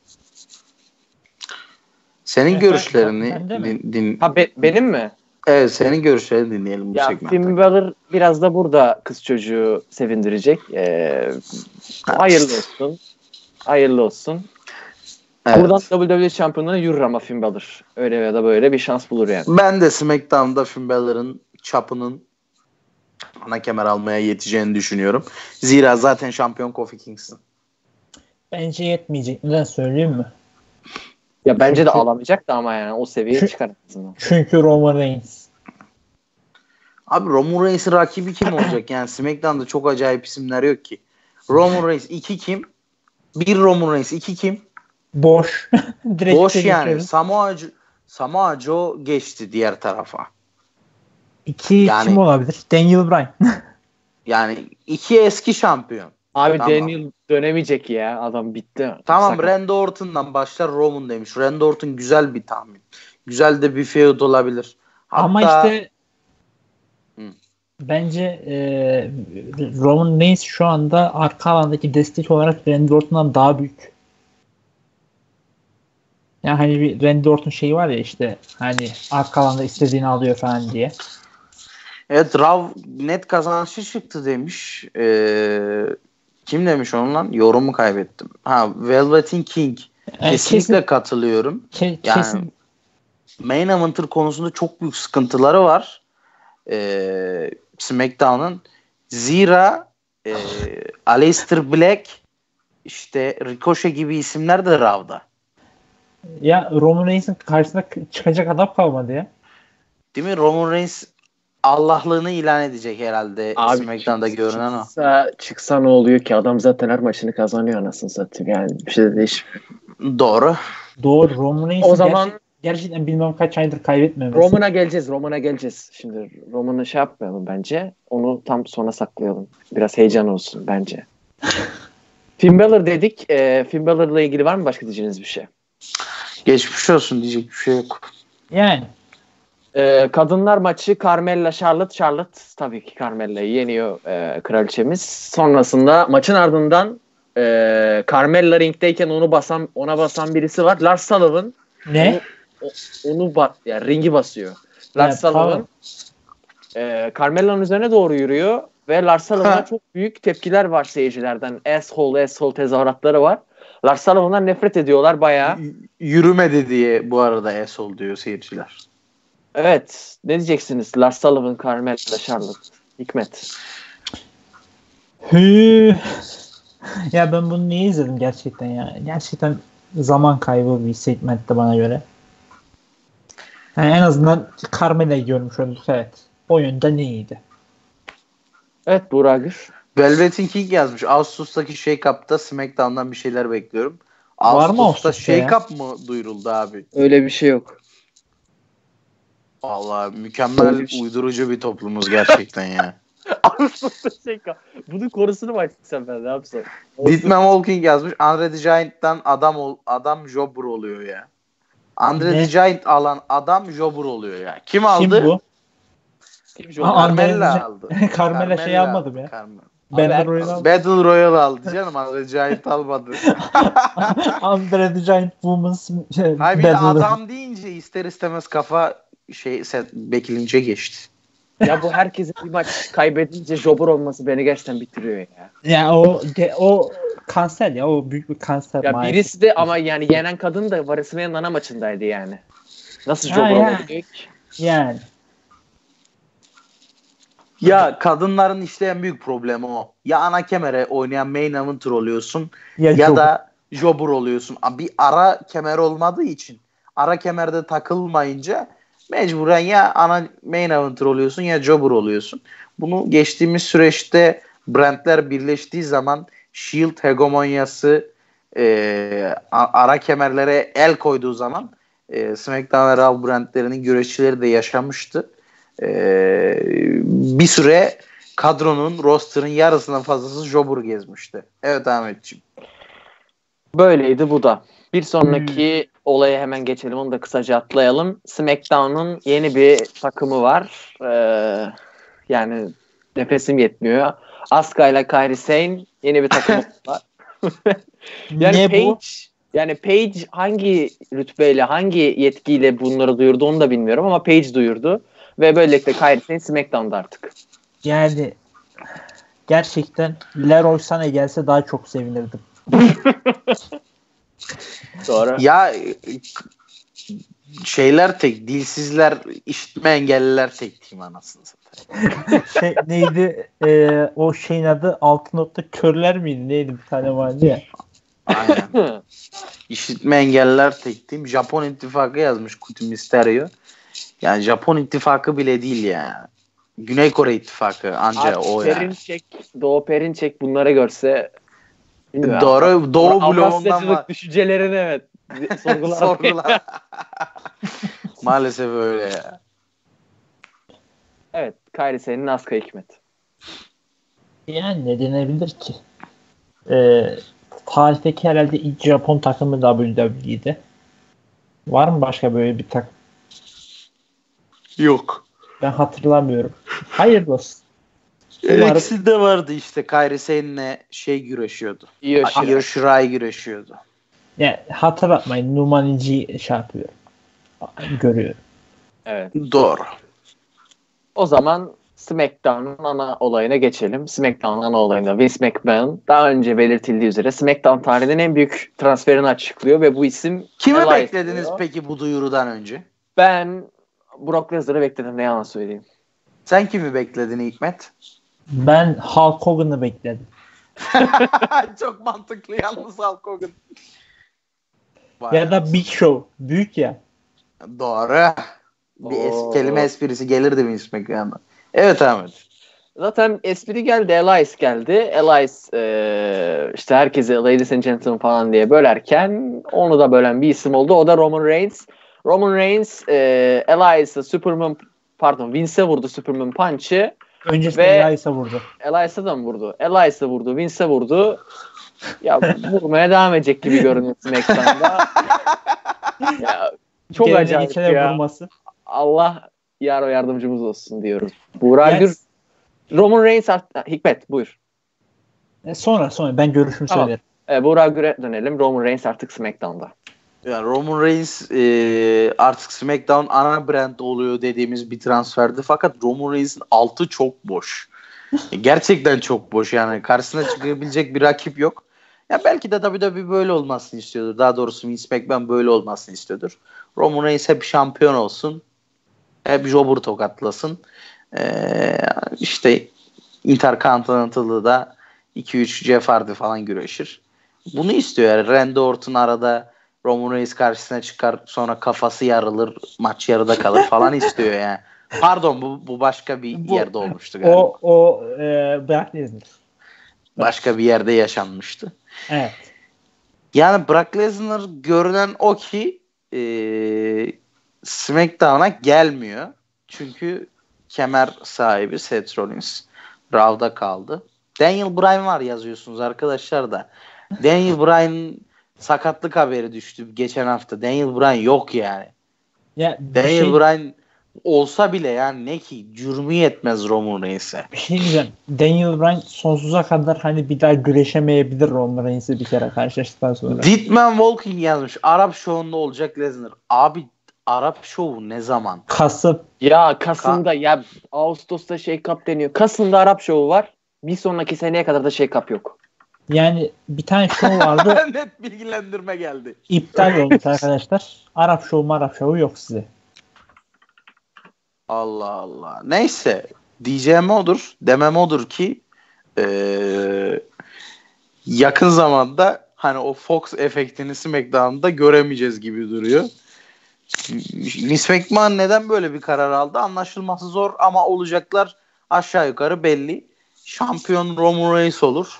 Senin Evet, görüşlerini ben de mi? din, din- Ha be- benim mi? evet, senin görüşlerini dinleyelim bu Ya segmentte. Finn Balor biraz da burada kız çocuğu sevindirecek. Ee, hayırlı olsun. Hayırlı olsun. Evet. Buradan W W E şampiyonluğuna yürür ama Finn Balor. Öyle ya da böyle bir şans bulur yani. Ben de SmackDown'da Finn Balor'ın çapının ana kemer almaya yeteceğini düşünüyorum. Zira zaten şampiyon Kofi Kingston. bence yetmeyecek. Neden söyleyeyim mi? Ya bence de Çünkü- alamayacak da ama yani o seviyeye Çünkü- çıkar en azından. Çünkü Roman Reigns. Abi Roman Reigns'in rakibi kim olacak? Yani SmackDown'da çok acayip isimler yok ki. Roman Reigns iki kim? Bir Roman Reigns iki kim? Boş. Direkt Boş de yani. geçiyoruz. Samoa Joe, Samoa Joe geçti diğer tarafa. İki Yani- kim olabilir? Daniel Bryan. Yani iki eski şampiyon. Abi Tamam. Daniel dönemeyecek ya. Adam bitti. Tamam, Sakat. Randy Orton'dan başlar Roman demiş. Randy Orton güzel bir tahmin. Güzel de bir feud olabilir. Hatta, Ama işte Hı. bence e, Roman Reigns şu anda arka alandaki destek olarak Randy Orton'dan daha büyük. Yani hani bir Randy Orton şeyi var ya işte hani arka alanda istediğini alıyor falan diye. evet, Raw net kazançlı çıktı demiş. Ee, kim demiş onu lan? Yorumu kaybettim. Ha, Velveteen King. Yani Kesinlikle kesin, katılıyorum. ke- Yani kesin Main Eventer konusunda çok büyük sıkıntıları var. Ee, SmackDown'ın. Zira e, Aleister Black, işte Ricochet gibi isimler de Raw'da. ya Roman Reigns'in karşısına k- çıkacak adam kalmadı ya. Değil mi? Roman Reigns Allahlığını ilan edecek herhalde Abi SmackDown'da çık- görünen o. çıksa, çıksa ne oluyor ki? Adam zaten her maçını kazanıyor anasını satayım. Yani bir şey de değişmiyor. Doğru. Doğru. Roman Reigns'in O zaman- gerçek- gerçekten bilmem kaç aydır kaybetmemesi. Roman'a geleceğiz. Roman'a geleceğiz. Şimdi Roman'ı şey yapmayalım bence. Onu tam sona saklayalım. Biraz heyecan olsun bence. Finn Balor dedik. E, Finn Balor'la ilgili var mı başka diyeceğiniz bir şey? Geçmiş olsun diyecek bir şey yok. Yani E, kadınlar maçı Carmella Charlotte. Charlotte tabii ki Carmella'yı yeniyor e, kraliçemiz. Sonrasında maçın ardından e, Carmella ringdeyken onu basan ona basan birisi var. Lars Sullivan ne? onu, onu ba- yani ringi basıyor. Lars Evet, Sullivan tamam. e, Carmella'nın üzerine doğru yürüyor ve Lars Sullivan'a çok büyük tepkiler var seyircilerden. Asshole, asshole tezahüratları var. Lars Sullivan'dan nefret ediyorlar bayağı. Y- Yürümedi diye bu arada asshole diyor seyirciler. Evet. Ne diyeceksiniz? Lars Sullivan, Carmella, Charlotte. Hikmet. Hü. Ya ben bunu niye izledim gerçekten ya? Gerçekten zaman kaybı bir segmentte bana göre. Yani en azından Carmela'yı görmüş olduk, evet. O yönden iyiydi. Evet Burak Gür. Velveteen King yazmış. Ağustos'taki Shake Up'ta SmackDown'dan bir şeyler bekliyorum. Var mı Ağustos'ta Ağustos'ta ya? Shake Up mı duyuruldu abi? Öyle bir şey yok. Vallahi mükemmel Öyle bir şey. uydurucu bir toplumuz gerçekten ya. Bunun konusunu mu açsam ben ne yapsam? Ditman Walking yazmış. Andre the Giant'tan adam ol, adam jobber oluyor ya. Andre Ne? the Giant alan adam jobber oluyor ya. Kim aldı? Kim bu? Kim Aa, Carmella Andre- aldı. Carmella şey almadım ya. Carmella. Battle Abi, Royale aldım. Battle Royale aldı canım. Andre the Giant almadı. Andre the Giant Women's Hayır bir de Battle Royale. adam deyince ister istemez kafa şey set Becky geçti. Ya bu herkesin bir maç kaybedince jobber olması beni gerçekten bitiriyor ya. Ya o de, o kanser ya, o büyük bir kanser. Ya maalesef. birisi de ama yani yenen kadın da WrestleMania'nın ana maçındaydı yani. Nasıl Ha, jobber yani. olabiliyor ki? Yani. Ya kadınların işte en büyük problemi o. Ya ana kemere oynayan main eventer oluyorsun ya, Ya, çok- da jobber oluyorsun. Bir ara kemer olmadığı için ara kemerde takılmayınca mecburen ya ana main eventer oluyorsun ya jobber oluyorsun. Bunu geçtiğimiz süreçte brandler birleştiği zaman Shield hegemonyası e, ara kemerlere el koyduğu zaman e, SmackDown ve Raw brandlerinin güreşçileri de yaşamıştı. Ee, bir süre kadronun, roster'ın yarısından fazlası jobber gezmişti. Evet Ahmetciğim. Böyleydi bu da. Bir sonraki hmm. olaya hemen geçelim. Onu da kısaca atlayalım. SmackDown'un yeni bir takımı var. Ee, yani nefesim yetmiyor. Asuka ile Kairi Sane yeni bir takımı var. yani ne Paige, bu? yani Paige hangi rütbeyle, hangi yetkiyle bunları duyurdu onu da bilmiyorum ama Paige duyurdu. Ve böylelikle Kairi Sane SmackDown'da artık. Yani gerçekten Leroy Sané gelse daha çok sevinirdim. Doğru. Ya şeyler tek, dilsizler, işitme engelliler tek team anasını satayım. şey, neydi e, o şeyin adı altı nokta körler miydi? Neydi bir tane vardı ya. Aynen. İşitme engelliler tek team. Japon ittifakı yazmış Kuti Mysterio. Yani Japon ittifakı bile değil yani. Güney Kore ittifakı anca o yani. Perinçek, Doğu Perinçek bunları görse bilmiyorum. Doğru. Doğu bloğundan var. Düşüncelerini evet. Sorgular. Sorgular. Maalesef öyle ya. Evet. Kairi Sane'in Asuka Hikmet. Yani ne denebilir ki? Ee, tarihteki herhalde ilk Japon takımı W W E'de. Var mı başka böyle bir takım? Yok. Ben hatırlamıyorum. Hayırlı olsun. İkisi de vardı işte. Kairi Sane'le şey güreşiyordu. Io Shirai güreşiyordu. Yani hatırlatmayın. Numanici'yi şey yapıyorum. Görüyorum. Evet. Doğru. O zaman SmackDown'un ana olayına geçelim. SmackDown'un ana olayında Vince McMahon daha önce belirtildiği üzere SmackDown tarihinin en büyük transferini açıklıyor ve bu isim Kime Elias beklediniz diyor. peki bu duyurudan önce? Ben Brock Lesnar'ı bekledim, ne yalan söyleyeyim. Sen kimi bekledin Hikmet? Ben Hulk Hogan'ı bekledim. Çok mantıklı yalnız Hulk Hogan. Ya da Big Show. Büyük ya. Doğru. Bir es- kelime esprisi gelirdi Vince McMahon'dan. Evet Ahmet. Zaten espri geldi. Elias geldi. Elias e, işte herkese Ladies and Gentlemen falan diye bölerken onu da bölen bir isim oldu. O da Roman Reigns. Roman Reigns e, Elias'a Superman pardon Vince'e vurdu Superman Punch'ı. Öncesinde Ve Elias'a vurdu. Elias'a da mı vurdu? Elias'a vurdu. Vince'e vurdu. Ya vurmaya devam edecek gibi görünüyor SmackDown'da. Ya çok Gelenek acayip içine ya. vurması. Allah yar o yardımcımız olsun diyoruz. Buğra Yes. Gür, Roman Reigns art- Hikmet buyur. E sonra sonra ben görüşümü Tamam. söylerim. E, Buğra Gür'e dönelim. Roman Reigns artık SmackDown'da. Yani Roman Reigns e, artık SmackDown ana brand oluyor dediğimiz bir transferdi. Fakat Roman Reigns'in altı çok boş. Gerçekten çok boş yani. Karşısına çıkabilecek bir rakip yok. Ya belki de W W E böyle olmasını istiyordur. Daha doğrusu Vince McMahon böyle olmasını istiyordur. Roman Reigns hep şampiyon olsun. Hep jobber tokatlasın. Ee, işte Intercontinental'da da iki üç Jeff Hardy falan güreşir. Bunu istiyor yani. Randy Orton arada Roman Reigns karşısına çıkar, sonra kafası yarılır, maç yarıda kalır falan istiyor yani. Pardon bu, bu başka bir Bu, yerde olmuştu galiba. O o e, Brock Lesnar. Başka bir yerde yaşanmıştı. Evet. Yani Brock Lesnar görünen o ki e, SmackDown'a gelmiyor. Çünkü kemer sahibi Seth Rollins. Raw'da kaldı. Daniel Bryan var yazıyorsunuz arkadaşlar da. Daniel Bryan sakatlık haberi düştü geçen hafta. Daniel Bryan yok yani. Ya Daniel şey, Bryan olsa bile yani ne ki cürmü yetmez Roman Reigns'e. bir şey diyeceğim. Daniel Bryan sonsuza kadar hani bir daha güreşemeyebilir Roman Reigns'e bir kere karşılaştıktan sonra. Ditman Walking yazmış. Arap Show'unda olacak Lesnar. Abi Arap Show'u ne zaman? Kasıp Ya Kasım'da ya Ağustos'ta Shake Cup deniyor. Kasım'da Arap Show'u var. Bir sonraki seneye kadar da Shake Cup yok. yani bir tane show vardı. Net bilgilendirme geldi. iptal olmuş arkadaşlar. Arap Show Arap Show'u yok size. Allah Allah. Neyse. Diyeceğim odur. Demem odur ki ee, yakın zamanda hani o Fox efektini SmackDown'da göremeyeceğiz gibi duruyor. Vince McMahon neden böyle bir karar aldı? Anlaşılması zor ama olacaklar aşağı yukarı belli. Şampiyon Roman Reigns olur.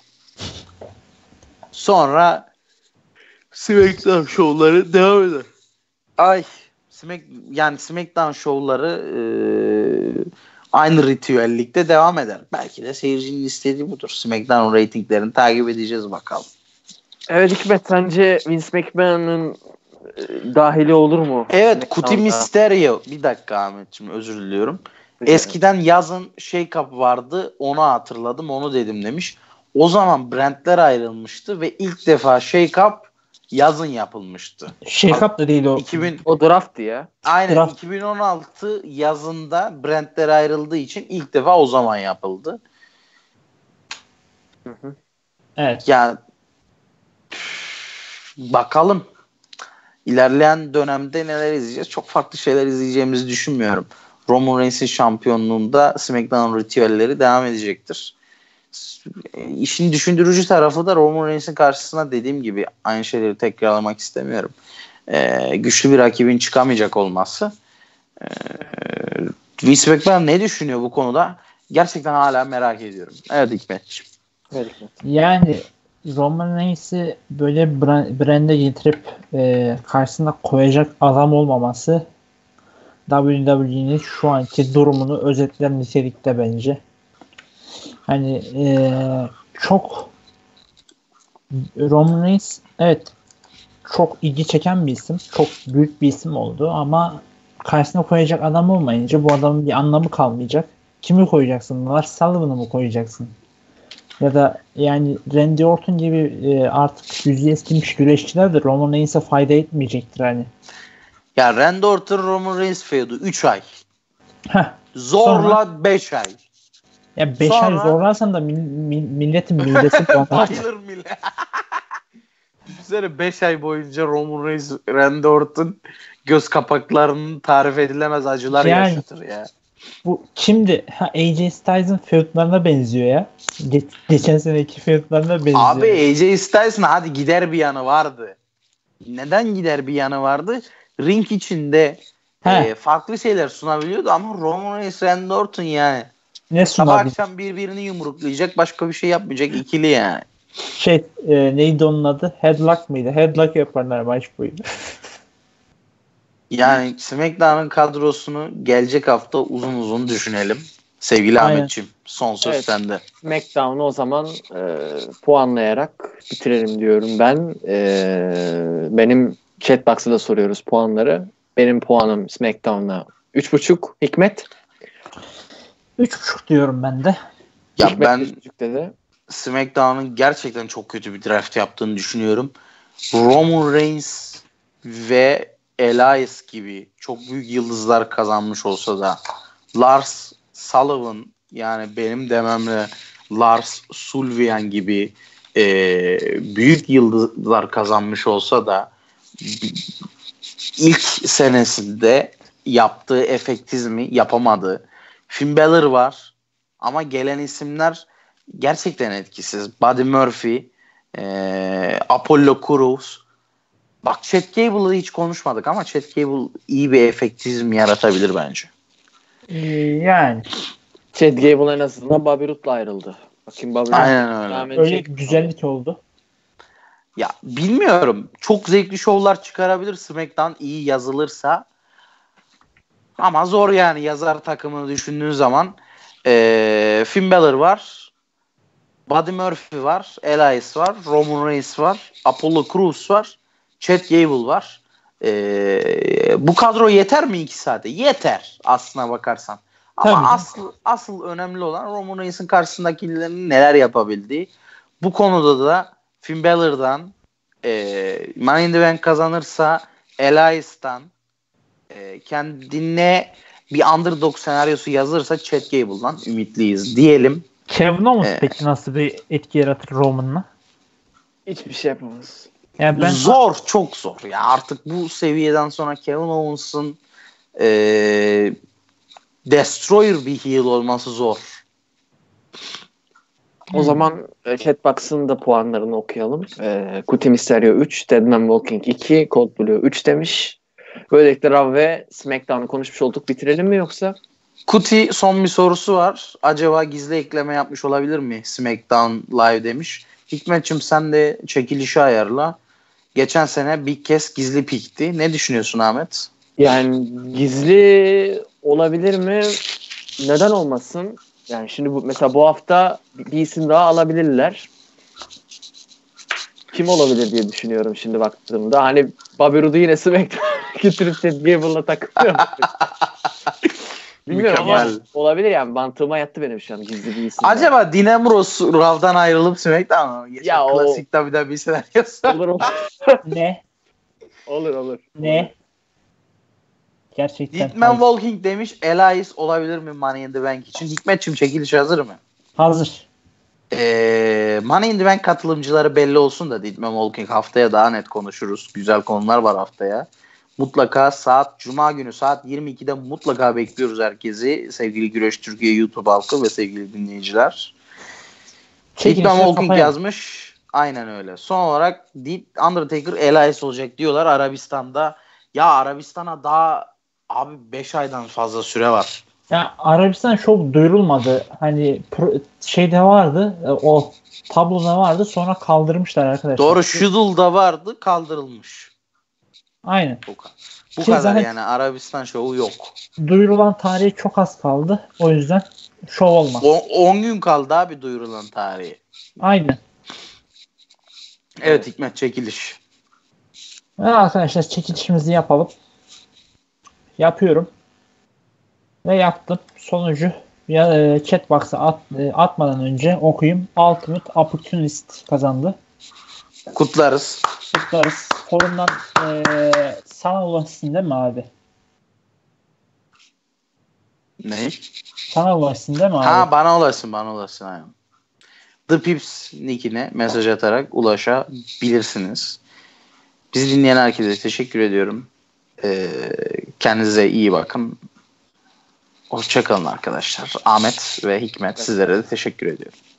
Sonra SmackDown şovları devam eder. Ay Smack, yani SmackDown şovları e, aynı ritüellikte devam eder. Belki de seyircinin istediği budur. SmackDown reytinglerini takip edeceğiz bakalım. Evet Hikmet, sence Vince McMahon'ın e, dahili olur mu? Evet, Kuti Mysterio. Bir dakika Ahmetciğim, özür diliyorum. Eskiden yazın Shake Up vardı. Onu hatırladım. Onu dedim demiş. O zaman brandler ayrılmıştı ve ilk defa Shake Up yazın yapılmıştı. Shake Up da değil o. iki bin O draft'tı ya. Aynen Draft. iki bin on altı yazında brandler ayrıldığı için ilk defa o zaman yapıldı. Hı hı. Evet. Yani bakalım. İlerleyen dönemde neler izleyeceğiz? Çok farklı şeyler izleyeceğimizi düşünmüyorum. Roman Reigns'in şampiyonluğunda SmackDown ritüelleri devam edecektir. İşin düşündürücü tarafı da Roman Reigns'in karşısına dediğim gibi aynı şeyleri tekrarlamak istemiyorum. Ee, güçlü bir rakibin çıkamayacak olması. Ee, Vince McMahon ne düşünüyor bu konuda? Gerçekten hala merak ediyorum. Evet Hikmetciğim. Evet Hikmet. Yani Roman Reigns'i böyle brand'e getirip e, karşısına koyacak adam olmaması W W E'nin şu anki durumunu özetler nitelikte bence. Hani e, çok Roman Reigns evet çok ilgi çeken bir isim. Çok büyük bir isim oldu ama karşısına koyacak adam olmayınca bu adamın bir anlamı kalmayacak. Kimi koyacaksın? Lars Sullivan'ı mı koyacaksın? Ya da yani Randy Orton gibi e, artık yüzü eskimiş güreşçiler de Roman Reigns'e fayda etmeyecektir hani. Ya Randy Orton Roman Reigns feud'u üç ay. Heh, Zorla beş ay. Ya beş Sonra... ay zorlarsan da mi, mi, milletin midesi donar. Bayılır millet. Düşünsene beş ay boyunca Roman Reigns, Randy Orton göz kapaklarının tarif edilemez acılar yani, yaşatır ya. Bu kimdi? Ha, A J Styles'ın feudlarına benziyor ya. Ge- geçen seneki feudlarına benziyor. Abi A J Styles'ın hadi gider bir yanı vardı. Neden gider bir yanı vardı? Ring içinde e, farklı şeyler sunabiliyordu ama Roman Reigns, Randy Orton yani. Ne Sabah sunabilir? akşam birbirini yumruklayacak, başka bir şey yapmayacak ikili yani. Şey e, neydi onun adı? Headlock mıydı? Headlock yaparlar maç boyu. Yani SmackDown'ın kadrosunu gelecek hafta uzun uzun düşünelim. Sevgili Aynen. Ahmetciğim, son söz Evet. sende. SmackDown'u o zaman e, puanlayarak bitirelim diyorum ben. E, benim chatbox'ta da soruyoruz puanları. Benim puanım SmackDown'a üç buçuk. Hikmet? üç buçuk diyorum ben de. Ya Hikmet ben üç buçuk dedi. SmackDown'ın gerçekten çok kötü bir draft yaptığını düşünüyorum. Roman Reigns ve Elias gibi çok büyük yıldızlar kazanmış olsa da Lars Sullivan, yani benim dememle Lars Sullivan gibi e, büyük yıldızlar kazanmış olsa da ilk senesinde yaptığı efektizmi yapamadı. Finn Balor var ama gelen isimler gerçekten etkisiz. Buddy Murphy, e, Apollo Crews. Bak Chad Gable'ı hiç konuşmadık ama Chad Gable iyi bir efektizm yaratabilir bence. Ee, yani. Chad Gable en azından Bobby Roode'la ayrıldı. Bakayım Bobby Roode. Aynen öyle. Öyle güzellik oldu. Ya bilmiyorum. Çok zevkli şovlar çıkarabilir SmackDown iyi yazılırsa. Ama zor yani yazar takımını düşündüğün zaman. Ee, Finn Balor var. Buddy Murphy var. Elias var. Roman Reigns var. Apollo Crews var. Chad Gable var. Ee, bu kadro yeter mi iki saate? Yeter aslına bakarsan. Ama Tabii. asıl asıl önemli olan Roman Reigns'in karşısındakilerin neler yapabildiği. Bu konuda da Finn Balor'dan e, Money in the Bank kazanırsa Elias'tan e, kendine bir underdog senaryosu yazırsa Chad Gable'dan ümitliyiz diyelim. Kevin Owens Ee, peki nasıl bir etki yaratır Roman'la? Hiçbir şey yapamaz. Yani ben Zor, çok zor. Ya artık bu seviyeden sonra Kevin Owens'ın e, Destroyer bir heel olması zor. O zaman e, Chatbox'ın da puanlarını okuyalım. E, Kuti Mysterio üç, Deadman Walking iki, Cold Blue üç demiş. Böylelikle Raw ve SmackDown'u konuşmuş olduk. Bitirelim mi yoksa? Kuti son bir sorusu var. Acaba gizli ekleme yapmış olabilir mi? SmackDown Live demiş. Hikmetçim sen de çekilişi ayarla. Geçen sene bir kez gizli pikti. Ne düşünüyorsun Ahmet? Yani gizli olabilir mi? Neden olmasın? Yani şimdi bu, mesela bu hafta bir bir isim daha alabilirler. Kim olabilir diye düşünüyorum şimdi baktığımda. Hani Bobby Roode'u yine SmackDown'a getirip Chad Gable'la takılıyor. Bilmiyorum ama Mükemmel. olabilir yani. Mantığıma yattı benim şu an gizli bir isim. Acaba Dean Ambrose Raw'dan ayrılıp SmackDown'a mı geçer? Ya o- Klasik W W E senaryosu. Olur olur. ne? olur olur. Ne? Gerçekten. Hitman Hayır. Walking demiş. Elias olabilir mi Money in the Bank için? Hikmetçim çekiliş hazır mı? Hazır. Ee, Money in the Bank katılımcıları belli olsun da Hitman Walking haftaya daha net konuşuruz. Güzel konular var haftaya. Mutlaka saat Cuma günü saat yirmi ikide mutlaka bekliyoruz herkesi. Sevgili Güreş Türkiye YouTube halkı ve sevgili dinleyiciler. Çekilişi Hitman Walking kafaya- yazmış. Aynen öyle. Son olarak Undertaker Elias olacak diyorlar Arabistan'da. Ya Arabistan'a daha abi beş aydan fazla süre var. Ya Arabistan çok duyurulmadı. Hani pro- şeyde vardı. e, O tabloda vardı. Sonra kaldırmışlar arkadaşlar. Doğru, Shudul'da vardı, kaldırılmış. Aynen. Bu, kadar. Bu Şey, kadar zaten- yani Arabistan şovu yok. Duyurulan tarihi çok az kaldı. O yüzden şov olmaz. on gün kaldı abi duyurulan tarihi. Aynen. Evet Hikmet çekiliş. Ve arkadaşlar çekilişimizi yapalım. Yapıyorum. Ve yaptım. Sonucu ya, e, chatbox'a at, e, atmadan önce okuyayım. Ultimate Opportunist kazandı. Kutlarız. Kutlarız. Forumdan e, sana ulaşsın değil mi abi? Ne? Sana ulaşsın değil mi abi? Ha bana ulaşsın bana ulaşsın. Aynen. The Pips nickine mesaj atarak ulaşabilirsiniz. Bizi dinleyen herkese teşekkür ediyorum. Ee, kendinize iyi bakın. Hoşçakalın arkadaşlar. Ahmet ve Hikmet sizlere de teşekkür ediyorum.